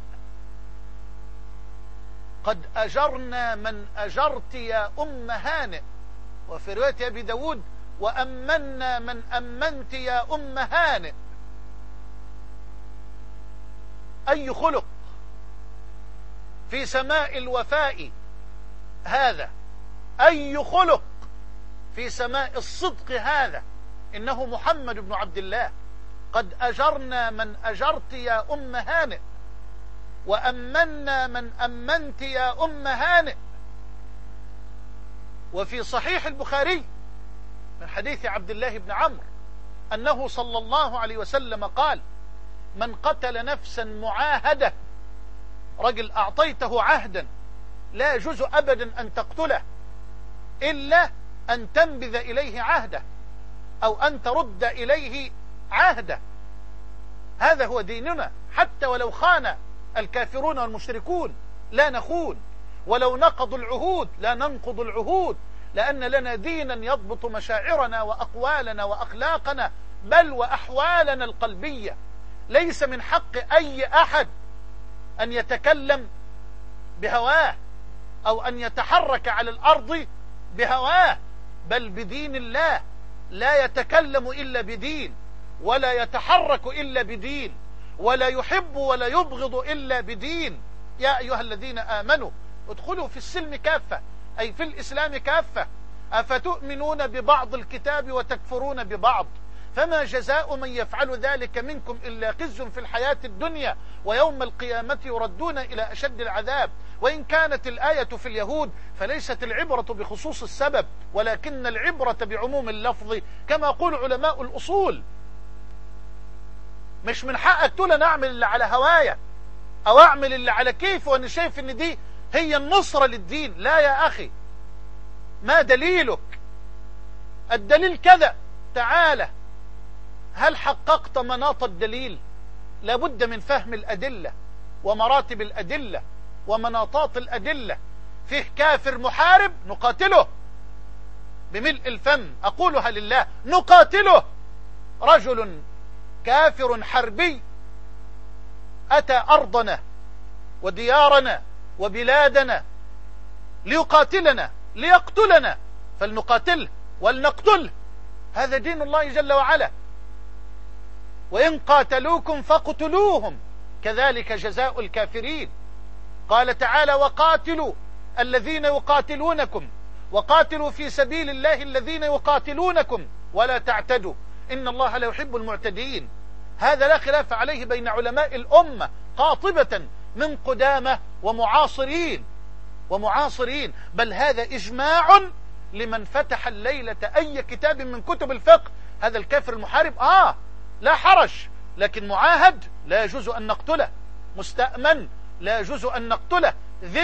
قد أجرنا من أجرت يا أم هانئ. وفي رواية أبي داود: وأمنا من أمنت يا أم هانئ. أي خلق في سماء الوفاء هذا، أي خلق في سماء الصدق هذا. إنه محمد بن عبد الله. قد أجرنا من أجرت يا أم هانئ، وأمنا من أمنت يا أم هانئ. وفي صحيح البخاري من حديث عبد الله بن عمرو أنه صلى الله عليه وسلم قال: من قتل نفسا معاهدة، رجل أعطيته عهدا لا يجوز أبدا أن تقتله إلا أن تنبذ إليه عهده أو أن ترد إليه عهده. هذا هو ديننا، حتى ولو خان الكافرون والمشركون لا نخون، ولو نقضوا العهود لا ننقض العهود، لأن لنا دينا يضبط مشاعرنا وأقوالنا وأخلاقنا، بل وأحوالنا القلبية. ليس من حق أي أحد أن يتكلم بهواه أو أن يتحرك على الأرض بهواه، بل بدين الله. لا يتكلم إلا بدين، ولا يتحرك إلا بدين، ولا يحب ولا يبغض إلا بدين. يا أيها الذين آمنوا ادخلوا في السلم كافة، أي في الإسلام كافة. أفتؤمنون ببعض الكتاب وتكفرون ببعض، فما جزاء من يفعل ذلك منكم إلا خزي في الحياة الدنيا، ويوم القيامة يردون إلى أشد العذاب. وإن كانت الآية في اليهود فليست العبرة بخصوص السبب، ولكن العبرة بعموم اللفظ، كما يقول علماء الأصول. مش من حقك تقول أنا أعمل اللي على هوايا أو أعمل اللي على كيفي وأنا شايف إن دي هي النصرة للدين. لا يا أخي، ما دليلك؟ الدليل كذا. تعالى، هل حققت مناط الدليل؟ لابد من فهم الأدلة ومراتب الأدلة ومناطات الأدلة. فيه كافر محارب نقاتله بملء الفم، أقولها لله، نقاتله. رجل كافر حربي أتى أرضنا وديارنا وبلادنا ليقاتلنا ليقتلنا، فلنقاتله ولنقتله. هذا دين الله جل وعلا. وإن قاتلوكم فاقتلوهم كذلك جزاء الكافرين. قال تعالى: وقاتلوا الذين يقاتلونكم، وقاتلوا في سبيل الله الذين يقاتلونكم ولا تعتدوا إن الله لا يحب المعتدين. هذا لا خلاف عليه بين علماء الأمة قاطبة من قدامى ومعاصرين، بل هذا إجماع لمن فتح الليلة أي كتاب من كتب الفقه. هذا الكافر المحارب لا حرج، لكن معاهد لا يجوز أن نقتله، مستأمن لا يجوز أن نقتله،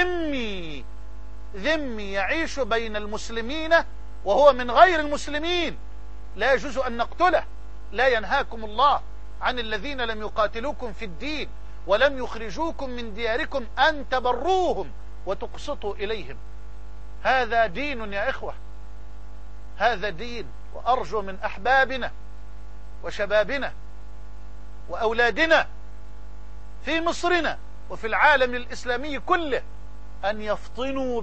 ذمي يعيش بين المسلمين وهو من غير المسلمين لا يجوز أن نقتله. لا ينهاكم الله عن الذين لم يقاتلوكم في الدين ولم يخرجوكم من دياركم أن تبروهم وتقسطوا إليهم. هذا دين يا إخوة، هذا دين. وأرجو من أحبابنا وشبابنا وأولادنا في مصرنا وفي العالم الإسلامي كله أن يفطنوا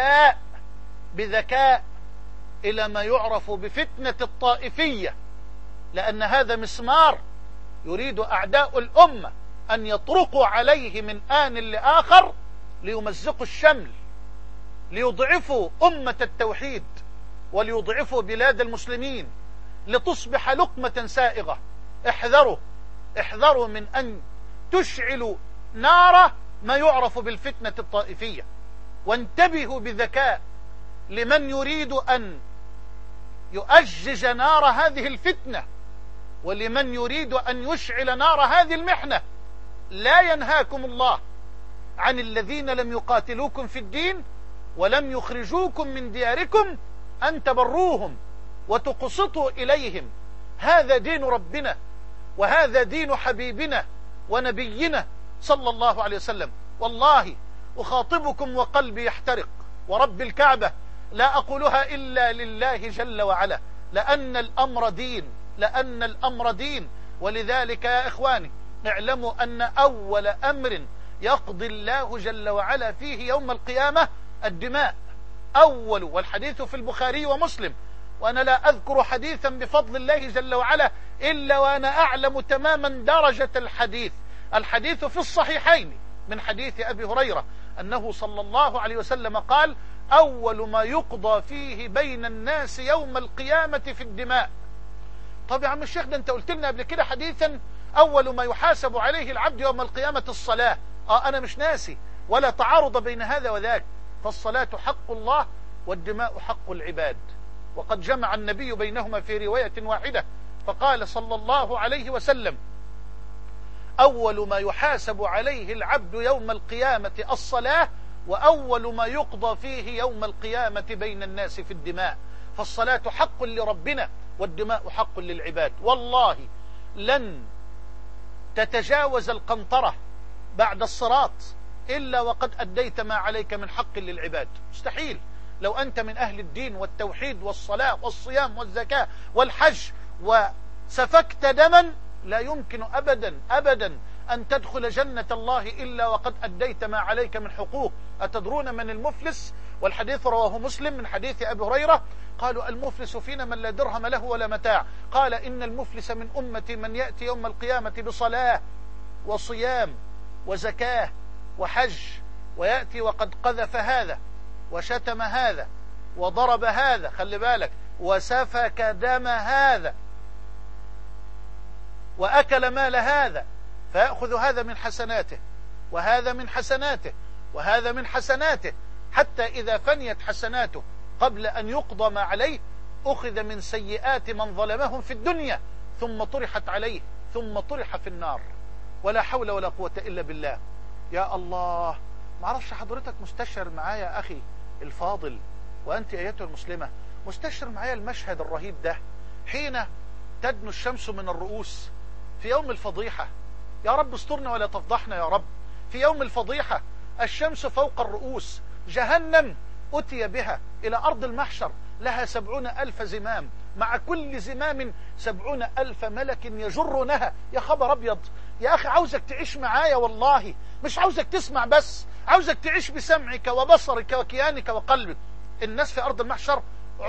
بذكاء إلى ما يعرف بفتنة الطائفية، لأن هذا مسمار يريد أعداء الأمة أن يطرقوا عليه من آن لآخر ليمزقوا الشمل، ليضعفوا أمة التوحيد وليضعفوا بلاد المسلمين، لتصبح لقمة سائغة. احذروا من أن تشعلوا نار ما يعرف بالفتنة الطائفية، وانتبهوا بذكاء لمن يريد أن يؤجج نار هذه الفتنة، ولمن يريد أن يشعل نار هذه المحنة. لا ينهاكم الله عن الذين لم يقاتلوكم في الدين ولم يخرجوكم من دياركم أن تبروهم وتقسطوا إليهم. هذا دين ربنا، وهذا دين حبيبنا ونبينا صلى الله عليه وسلم. والله أخاطبكم وقلبي يحترق ورب الكعبة، لا أقولها إلا لله جل وعلا، لأن الأمر دين. ولذلك يا إخواني اعلموا أن أول أمر يقضي الله جل وعلا فيه يوم القيامة الدماء. والحديث في البخاري ومسلم، وأنا لا أذكر حديثا بفضل الله جل وعلا إلا وأنا أعلم تماما درجة الحديث في الصحيحين من حديث أبي هريرة أنه صلى الله عليه وسلم قال: أول ما يقضى فيه بين الناس يوم القيامة في الدماء. طب يا عم الشيخ، ده أنت قلت لنا قبل كده حديثا أول ما يحاسب عليه العبد يوم القيامة الصلاة. أنا مش ناسي، ولا تعارض بين هذا وذاك، فالصلاة حق الله والدماء حق العباد، وقد جمع النبي بينهما في رواية واحدة فقال صلى الله عليه وسلم: أول ما يحاسب عليه العبد يوم القيامة الصلاة، وأول ما يقضى فيه يوم القيامة بين الناس في الدماء. فالصلاة حق لربنا والدماء حق للعباد. والله لن تتجاوز القنطرة بعد الصراط إلا وقد أديت ما عليك من حق للعباد. مستحيل. لو أنت من أهل الدين والتوحيد والصلاة والصيام والزكاة والحج وسفكت دما، لا يمكن أبدا أن تدخل جنة الله إلا وقد أديت ما عليك من حقوق. أتدرون من المفلس؟ والحديث رواه مسلم من حديث أبي هريرة، قالوا: المفلس فينا من لا درهم له ولا متاع. قال: إن المفلس من أمتي من يأتي يوم القيامة بصلاة وصيام وزكاة وحج، ويأتي وقد قذف هذا وشتم هذا وضرب هذا، خلي بالك، وسفك دم هذا وأكل مال هذا، فيأخذ هذا من حسناته وهذا من حسناته وهذا من حسناته، حتى إذا فنيت حسناته قبل أن يقضى ما عليه أخذ من سيئات من ظلمهم في الدنيا ثم طرحت عليه ثم طرح في النار. ولا حول ولا قوة إلا بالله. يا الله، معرفش حضرتك مستشعر معايا أخي الفاضل، وأنت أيتها المسلمة مستشعر معايا المشهد الرهيب ده حين تدنو الشمس من الرؤوس في يوم الفضيحة. يا رب استرنا ولا تفضحنا يا رب. في يوم الفضيحة الشمس فوق الرؤوس، جهنم أتي بها إلى أرض المحشر، لها 70,000 زمام، مع كل زمام 70,000 ملك يجرونها. يا خبر أبيض يا أخي، عاوزك تعيش معايا والله، مش عاوزك تسمع بس، عاوزك تعيش بسمعك وبصرك وكيانك وقلبك. الناس في أرض المحشر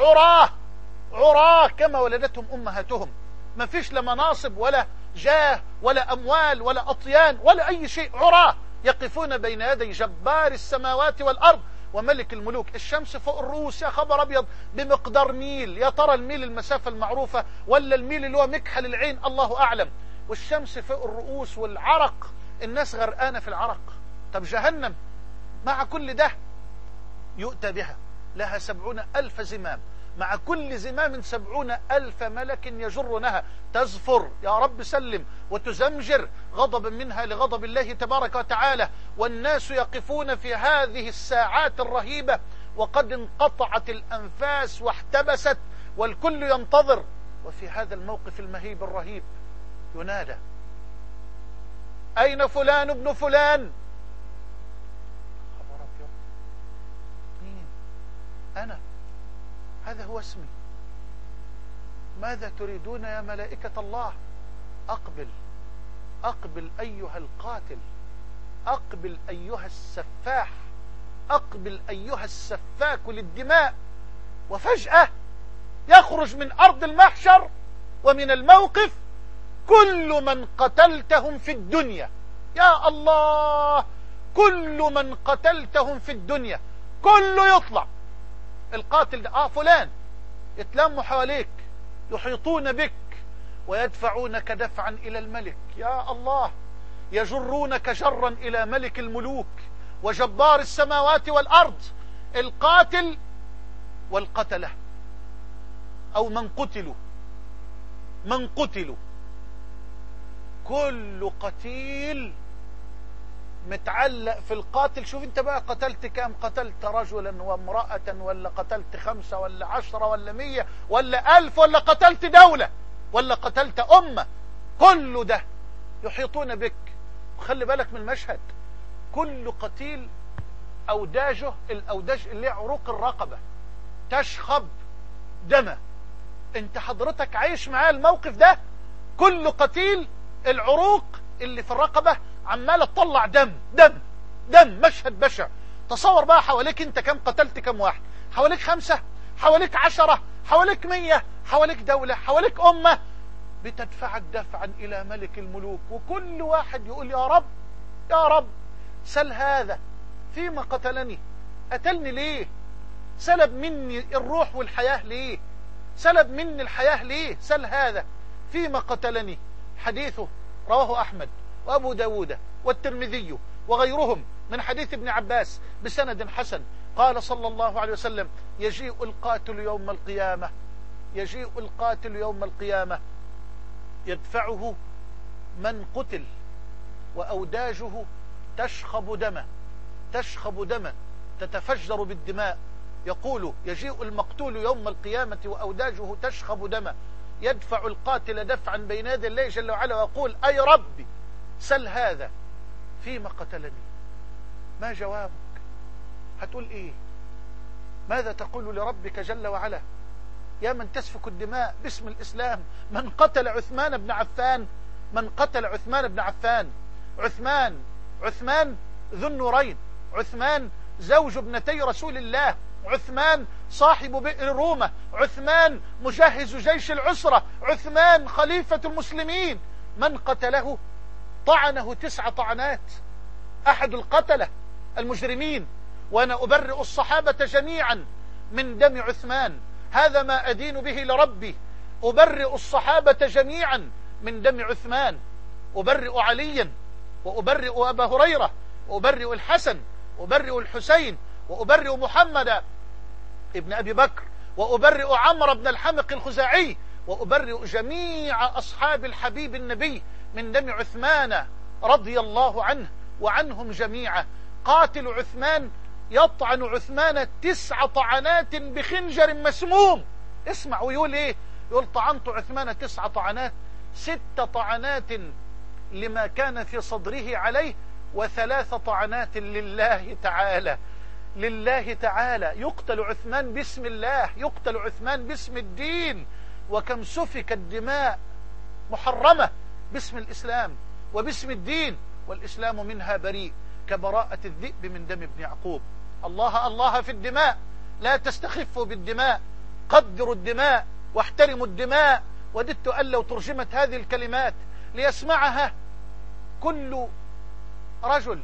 عراه كما ولدتهم أمهاتهم، ما فيش لا مناصب ولا جاه ولا أموال ولا أطيان ولا أي شيء، عراه يقفون بين يدي جبار السماوات والأرض وملك الملوك. الشمس فوق الرؤوس، يا خبر أبيض، بمقدار ميل. يا ترى الميل المسافة المعروفة ولا الميل اللي هو مكحل العين؟ الله أعلم. والشمس فوق الرؤوس والعرق، الناس غرقانة في العرق. طب جهنم مع كل ده يؤتى بها، لها 70,000 زمام، مع كل زمام 70,000 ملك يجرونها، تزفر يا رب سلم وتزمجر غضبا منها لغضب الله تبارك وتعالى. والناس يقفون في هذه الساعات الرهيبة وقد انقطعت الأنفاس واحتبست والكل ينتظر. وفي هذا الموقف المهيب الرهيب ينادى: أين فلان ابن فلان؟ خبر أبيض، مين؟ أنا، هذا هو اسمي. ماذا تريدون يا ملائكة الله؟ أقبل أيها القاتل، أقبل أيها السفاح، أقبل أيها السفاك للدماء. وفجأة يخرج من أرض المحشر ومن الموقف كل من قتلتهم في الدنيا. يا الله، كل من قتلتهم في الدنيا كله يطلع. القاتل ده فلان، يتلموا حواليك يحيطون بك ويدفعونك دفعا إلى الملك. يا الله، يجرونك جرا إلى ملك الملوك وجبار السماوات والأرض. القاتل والقتلة، أو من قتلوا، كل قتيل متعلق في القاتل. شوف انت بقى قتلت كام؟ قتلت رجلا وامرأة، ولا قتلت 5 ولا 10 ولا 100 ولا 1000، ولا قتلت دولة، ولا قتلت أمة. كل ده يحيطون بك. وخلي بالك من المشهد، كل قتيل أوداجه، الأوداج اللي عروق الرقبة تشخب دمه. انت حضرتك عايش معاه الموقف ده، كل قتيل العروق اللي في الرقبة عمالة تطلع دم دم دم. مشهد بشع. تصور بقى حواليك انت كم قتلت؟ كم واحد حواليك؟ 5، حواليك 10، حواليك 100، حواليك دولة، حواليك أمة بتدفعك دفعا إلى ملك الملوك. وكل واحد يقول يا رب يا رب سل هذا فيما قتلني، قتلني ليه؟ سلب مني الروح والحياة ليه؟ سلب مني الحياة ليه؟ سل هذا فيما قتلني. حديثه رواه أحمد وأبو داود والترمذي وغيرهم من حديث ابن عباس بسند حسن. قال صلى الله عليه وسلم: يجيء القاتل يوم القيامة، يجيء القاتل يوم القيامة يدفعه من قتل وأوداجه تشخب دمه، تشخب دمه تتفجر بالدماء. يقول: يجيء المقتول يوم القيامة وأوداجه تشخب دمه، يدفع القاتل دفعا بين يدي الله جل وعلا ويقول: أي ربي سل هذا فيما قتلني. ما جوابك؟ هتقول إيه؟ ماذا تقول لربك جل وعلا؟ يا من تسفك الدماء باسم الإسلام. من قتل عثمان بن عفان، من قتل عثمان بن عفان، عثمان ذو النورين، عثمان زوج ابنتي رسول الله، عثمان صاحب بئر رومة، عثمان مجهز جيش العسرة، عثمان خليفة المسلمين. من قتله طعنه 9 طعنات، أحد القتلة المجرمين. وأنا أبرئ الصحابة جميعا من دم عثمان، هذا ما أدين به لربي. أبرئ الصحابة جميعا من دم عثمان، أبرئ عليا، وأبرئ أبا هريرة، وأبرئ الحسن، وأبرئ الحسين، وأبرئ محمد ابن أبي بكر، وأبرئ عمرو بن الحمق الخزاعي، وأبرئ جميع أصحاب الحبيب النبي من دم عثمان رضي الله عنه وعنهم جميعا. قاتل عثمان يطعن عثمان 9 طعنات بخنجر مسموم. اسمع ويقول ايه؟ يقول: طعنت عثمان 9 طعنات، 6 طعنات لما كان في صدره عليه، و3 طعنات لله تعالى. لله تعالى. يقتل عثمان باسم الله، يقتل عثمان باسم الدين. وكم سفك الدماء محرمة باسم الإسلام وباسم الدين، والإسلام منها بريء كبراءة الذئب من دم ابن يعقوب. الله الله في الدماء، لا تستخفوا بالدماء، قدروا الدماء واحترموا الدماء. وددت أن لو ترجمت هذه الكلمات ليسمعها كل رجل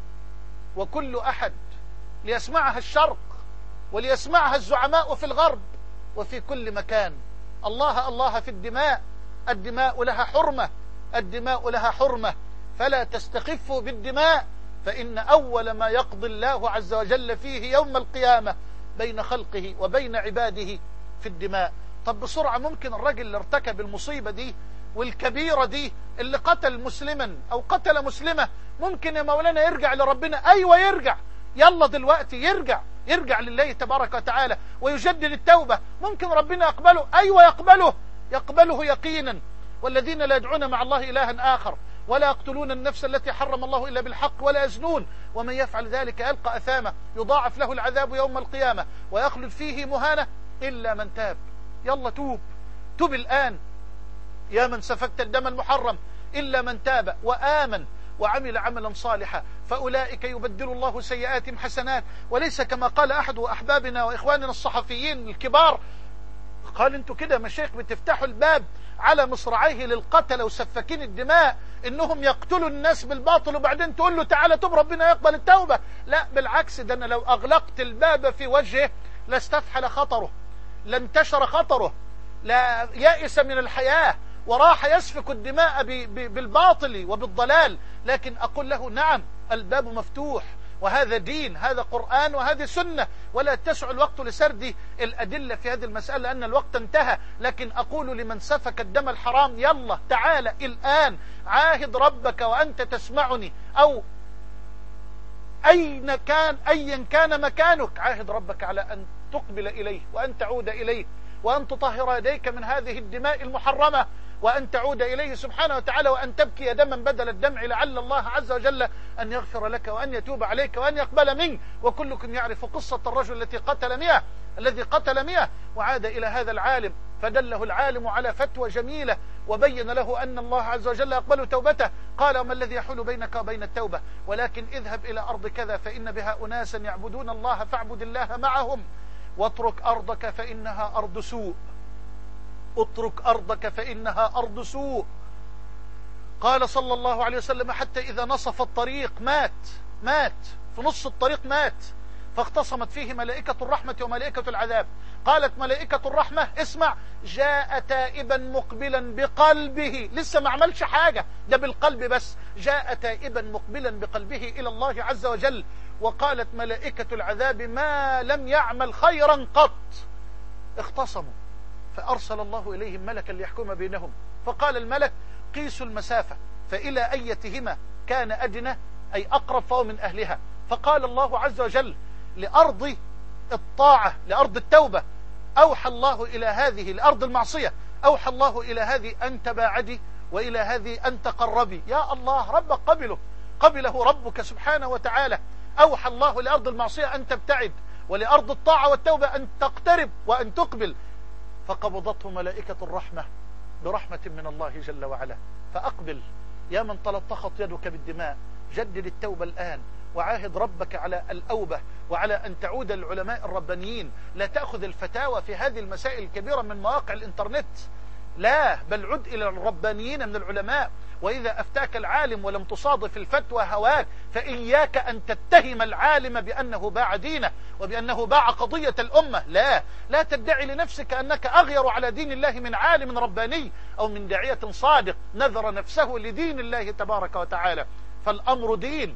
وكل أحد، ليسمعها الشرق وليسمعها الزعماء في الغرب وفي كل مكان. الله الله في الدماء، الدماء لها حرمة، الدماء لها حرمة. فلا تستخفوا بالدماء، فإن أول ما يقضي الله عز وجل فيه يوم القيامة بين خلقه وبين عباده في الدماء. طب بسرعة، ممكن الرجل اللي ارتكب المصيبة دي والكبيرة دي، اللي قتل مسلما أو قتل مسلمة، ممكن يا مولانا يرجع لربنا؟ أيوة يرجع، يلا دلوقتي يرجع لله تبارك وتعالى ويجدد التوبة. ممكن ربنا يقبله؟ أيوة يقبله يقينا. والذين لا يدعون مع الله إلها آخر ولا يقتلون النفس التي حرم الله إلا بالحق ولا يزنون ومن يفعل ذلك يلقى أثاما يضاعف له العذاب يوم القيامة ويخلد فيه مهانة إلا من تاب. يلا توب الآن يا من سفكت الدم المحرم، إلا من تاب وآمن وعمل عملا صالحا فأولئك يبدل الله سيئاتهم حسنات. وليس كما قال أحد أحبابنا وإخواننا الصحفيين الكبار، قال: انتوا كده مشايخ بتفتحوا الباب على مصراعيه للقتل وسفاكين الدماء، انهم يقتلوا الناس بالباطل وبعدين تقول له تعالى توب ربنا يقبل التوبة. لا بالعكس، ده انا لو اغلقت الباب في وجهه لاستفحل خطره، لانتشر خطره، لا يائس من الحياة وراح يسفك الدماء بالباطل وبالضلال. لكن أقول له: نعم الباب مفتوح، وهذا دين، هذا قرآن وهذه سنة، ولا تسع الوقت لسرد الأدلة في هذه المسألة لأن الوقت انتهى. لكن أقول لمن سفك الدم الحرام: يلا تعالى الآن، عاهد ربك وأنت تسمعني، أو أيا كان مكانك، عاهد ربك على أن تقبل إليه وأن تعود إليه، وأن تطهر يديك من هذه الدماء المحرمة، وأن تعود إليه سبحانه وتعالى، وأن تبكي دما بدل الدمع، لعل الله عز وجل أن يغفر لك وأن يتوب عليك وأن يقبل منك. وكلكم يعرف قصة الرجل الذي قتل 100 وعاد إلى هذا العالم، فدله العالم على فتوى جميلة وبين له أن الله عز وجل يقبل توبته. قال: وما الذي يحول بينك وبين التوبة؟ ولكن اذهب إلى أرض كذا فإن بها أناسا يعبدون الله فاعبد الله معهم، واترك أرضك فإنها أرض سوء. اترك أرضك فإنها أرض سوء. قال صلى الله عليه وسلم: حتى إذا نصف الطريق مات في نص الطريق مات، فاختصمت فيه ملائكة الرحمة وملائكة العذاب. قالت ملائكة الرحمة: اسمع، جاء تائبا مقبلا بقلبه، لسه ما عملش حاجة، ده بالقلب بس، جاء تائبا مقبلا بقلبه إلى الله عز وجل. وقالت ملائكة العذاب: ما لم يعمل خيرا قط. اختصموا، فأرسل الله إليهم ملكا ليحكم بينهم، فقال الملك: قيسوا المسافة، فإلى أيتهما كان أدنى أي أقرب فهو من أهلها. فقال الله عز وجل: لأرض الطاعة، لأرض التوبة أوحى الله إلى هذه، لأرض المعصية أوحى الله إلى هذه أن تباعدي، وإلى هذه أن تقربي. يا الله، ربك قبله ربك سبحانه وتعالى. أوحى الله لأرض المعصية أن تبتعد، ولأرض الطاعة والتوبة أن تقترب وأن تقبل. فقبضته ملائكة الرحمة برحمة من الله جل وعلا. فأقبل يا من تلطخت يدك بالدماء، جدد التوبة الآن، وعاهد ربك على الأوبة، وعلى أن تعود للعلماء الربانيين. لا تأخذ الفتاوى في هذه المسائل الكبيرة من مواقع الإنترنت، لا، بل عد إلى الربانيين من العلماء. وإذا أفتاك العالم ولم تصادف الفتوى هواك، فإياك أن تتهم العالم بأنه باع دينه وبأنه باع قضية الأمة. لا تدعي لنفسك أنك أغير على دين الله من عالم رباني أو من داعية صادق نذر نفسه لدين الله تبارك وتعالى. فالأمر دين،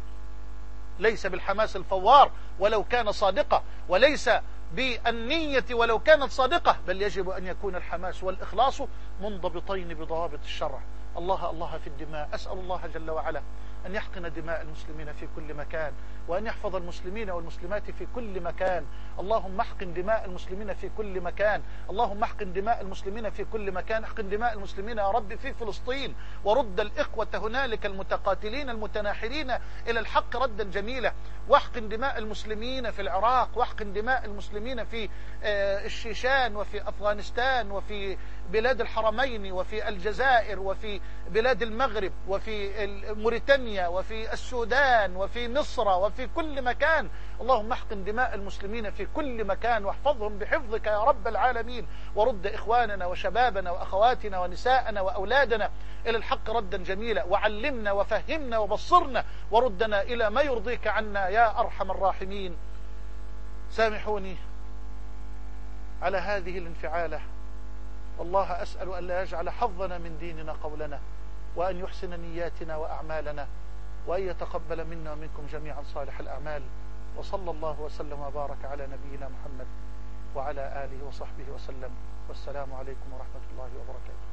ليس بالحماس الفوار ولو كان صادقة، وليس بالنية ولو كانت صادقة، بل يجب أن يكون الحماس والإخلاص منضبطين بضوابط الشرع. الله في الدماء. أسأل الله جل وعلا أن يحقن دماء المسلمين في كل مكان، وأن يحفظ المسلمين والمسلمات في كل مكان. اللهم احقن دماء المسلمين في كل مكان، اللهم احقن دماء المسلمين في كل مكان. احقن دماء المسلمين يا رب في فلسطين، ورد الإخوة هنالك المتقاتلين المتناحرين إلى الحق ردا جميلا. واحقن دماء المسلمين في العراق، واحقن دماء المسلمين في الشيشان، وفي أفغانستان، وفي بلاد الحرمين، وفي الجزائر، وفي بلاد المغرب، وفي موريتانيا، وفي السودان، وفي مصر، وفي كل مكان. اللهم احقن دماء المسلمين في كل مكان، واحفظهم بحفظك يا رب العالمين. ورد إخواننا وشبابنا وأخواتنا ونساءنا وأولادنا إلى الحق ردا جميلا، وعلمنا وفهمنا وبصرنا، وردنا إلى ما يرضيك عنا يا أرحم الراحمين. سامحوني على هذه الانفعالة، والله أسأل أن لا يجعل حظنا من ديننا قولنا، وأن يحسن نياتنا وأعمالنا، وأن يتقبل منا ومنكم جميعا صالح الأعمال. وصلى الله وسلم وبارك على نبينا محمد وعلى آله وصحبه وسلم. والسلام عليكم ورحمة الله وبركاته.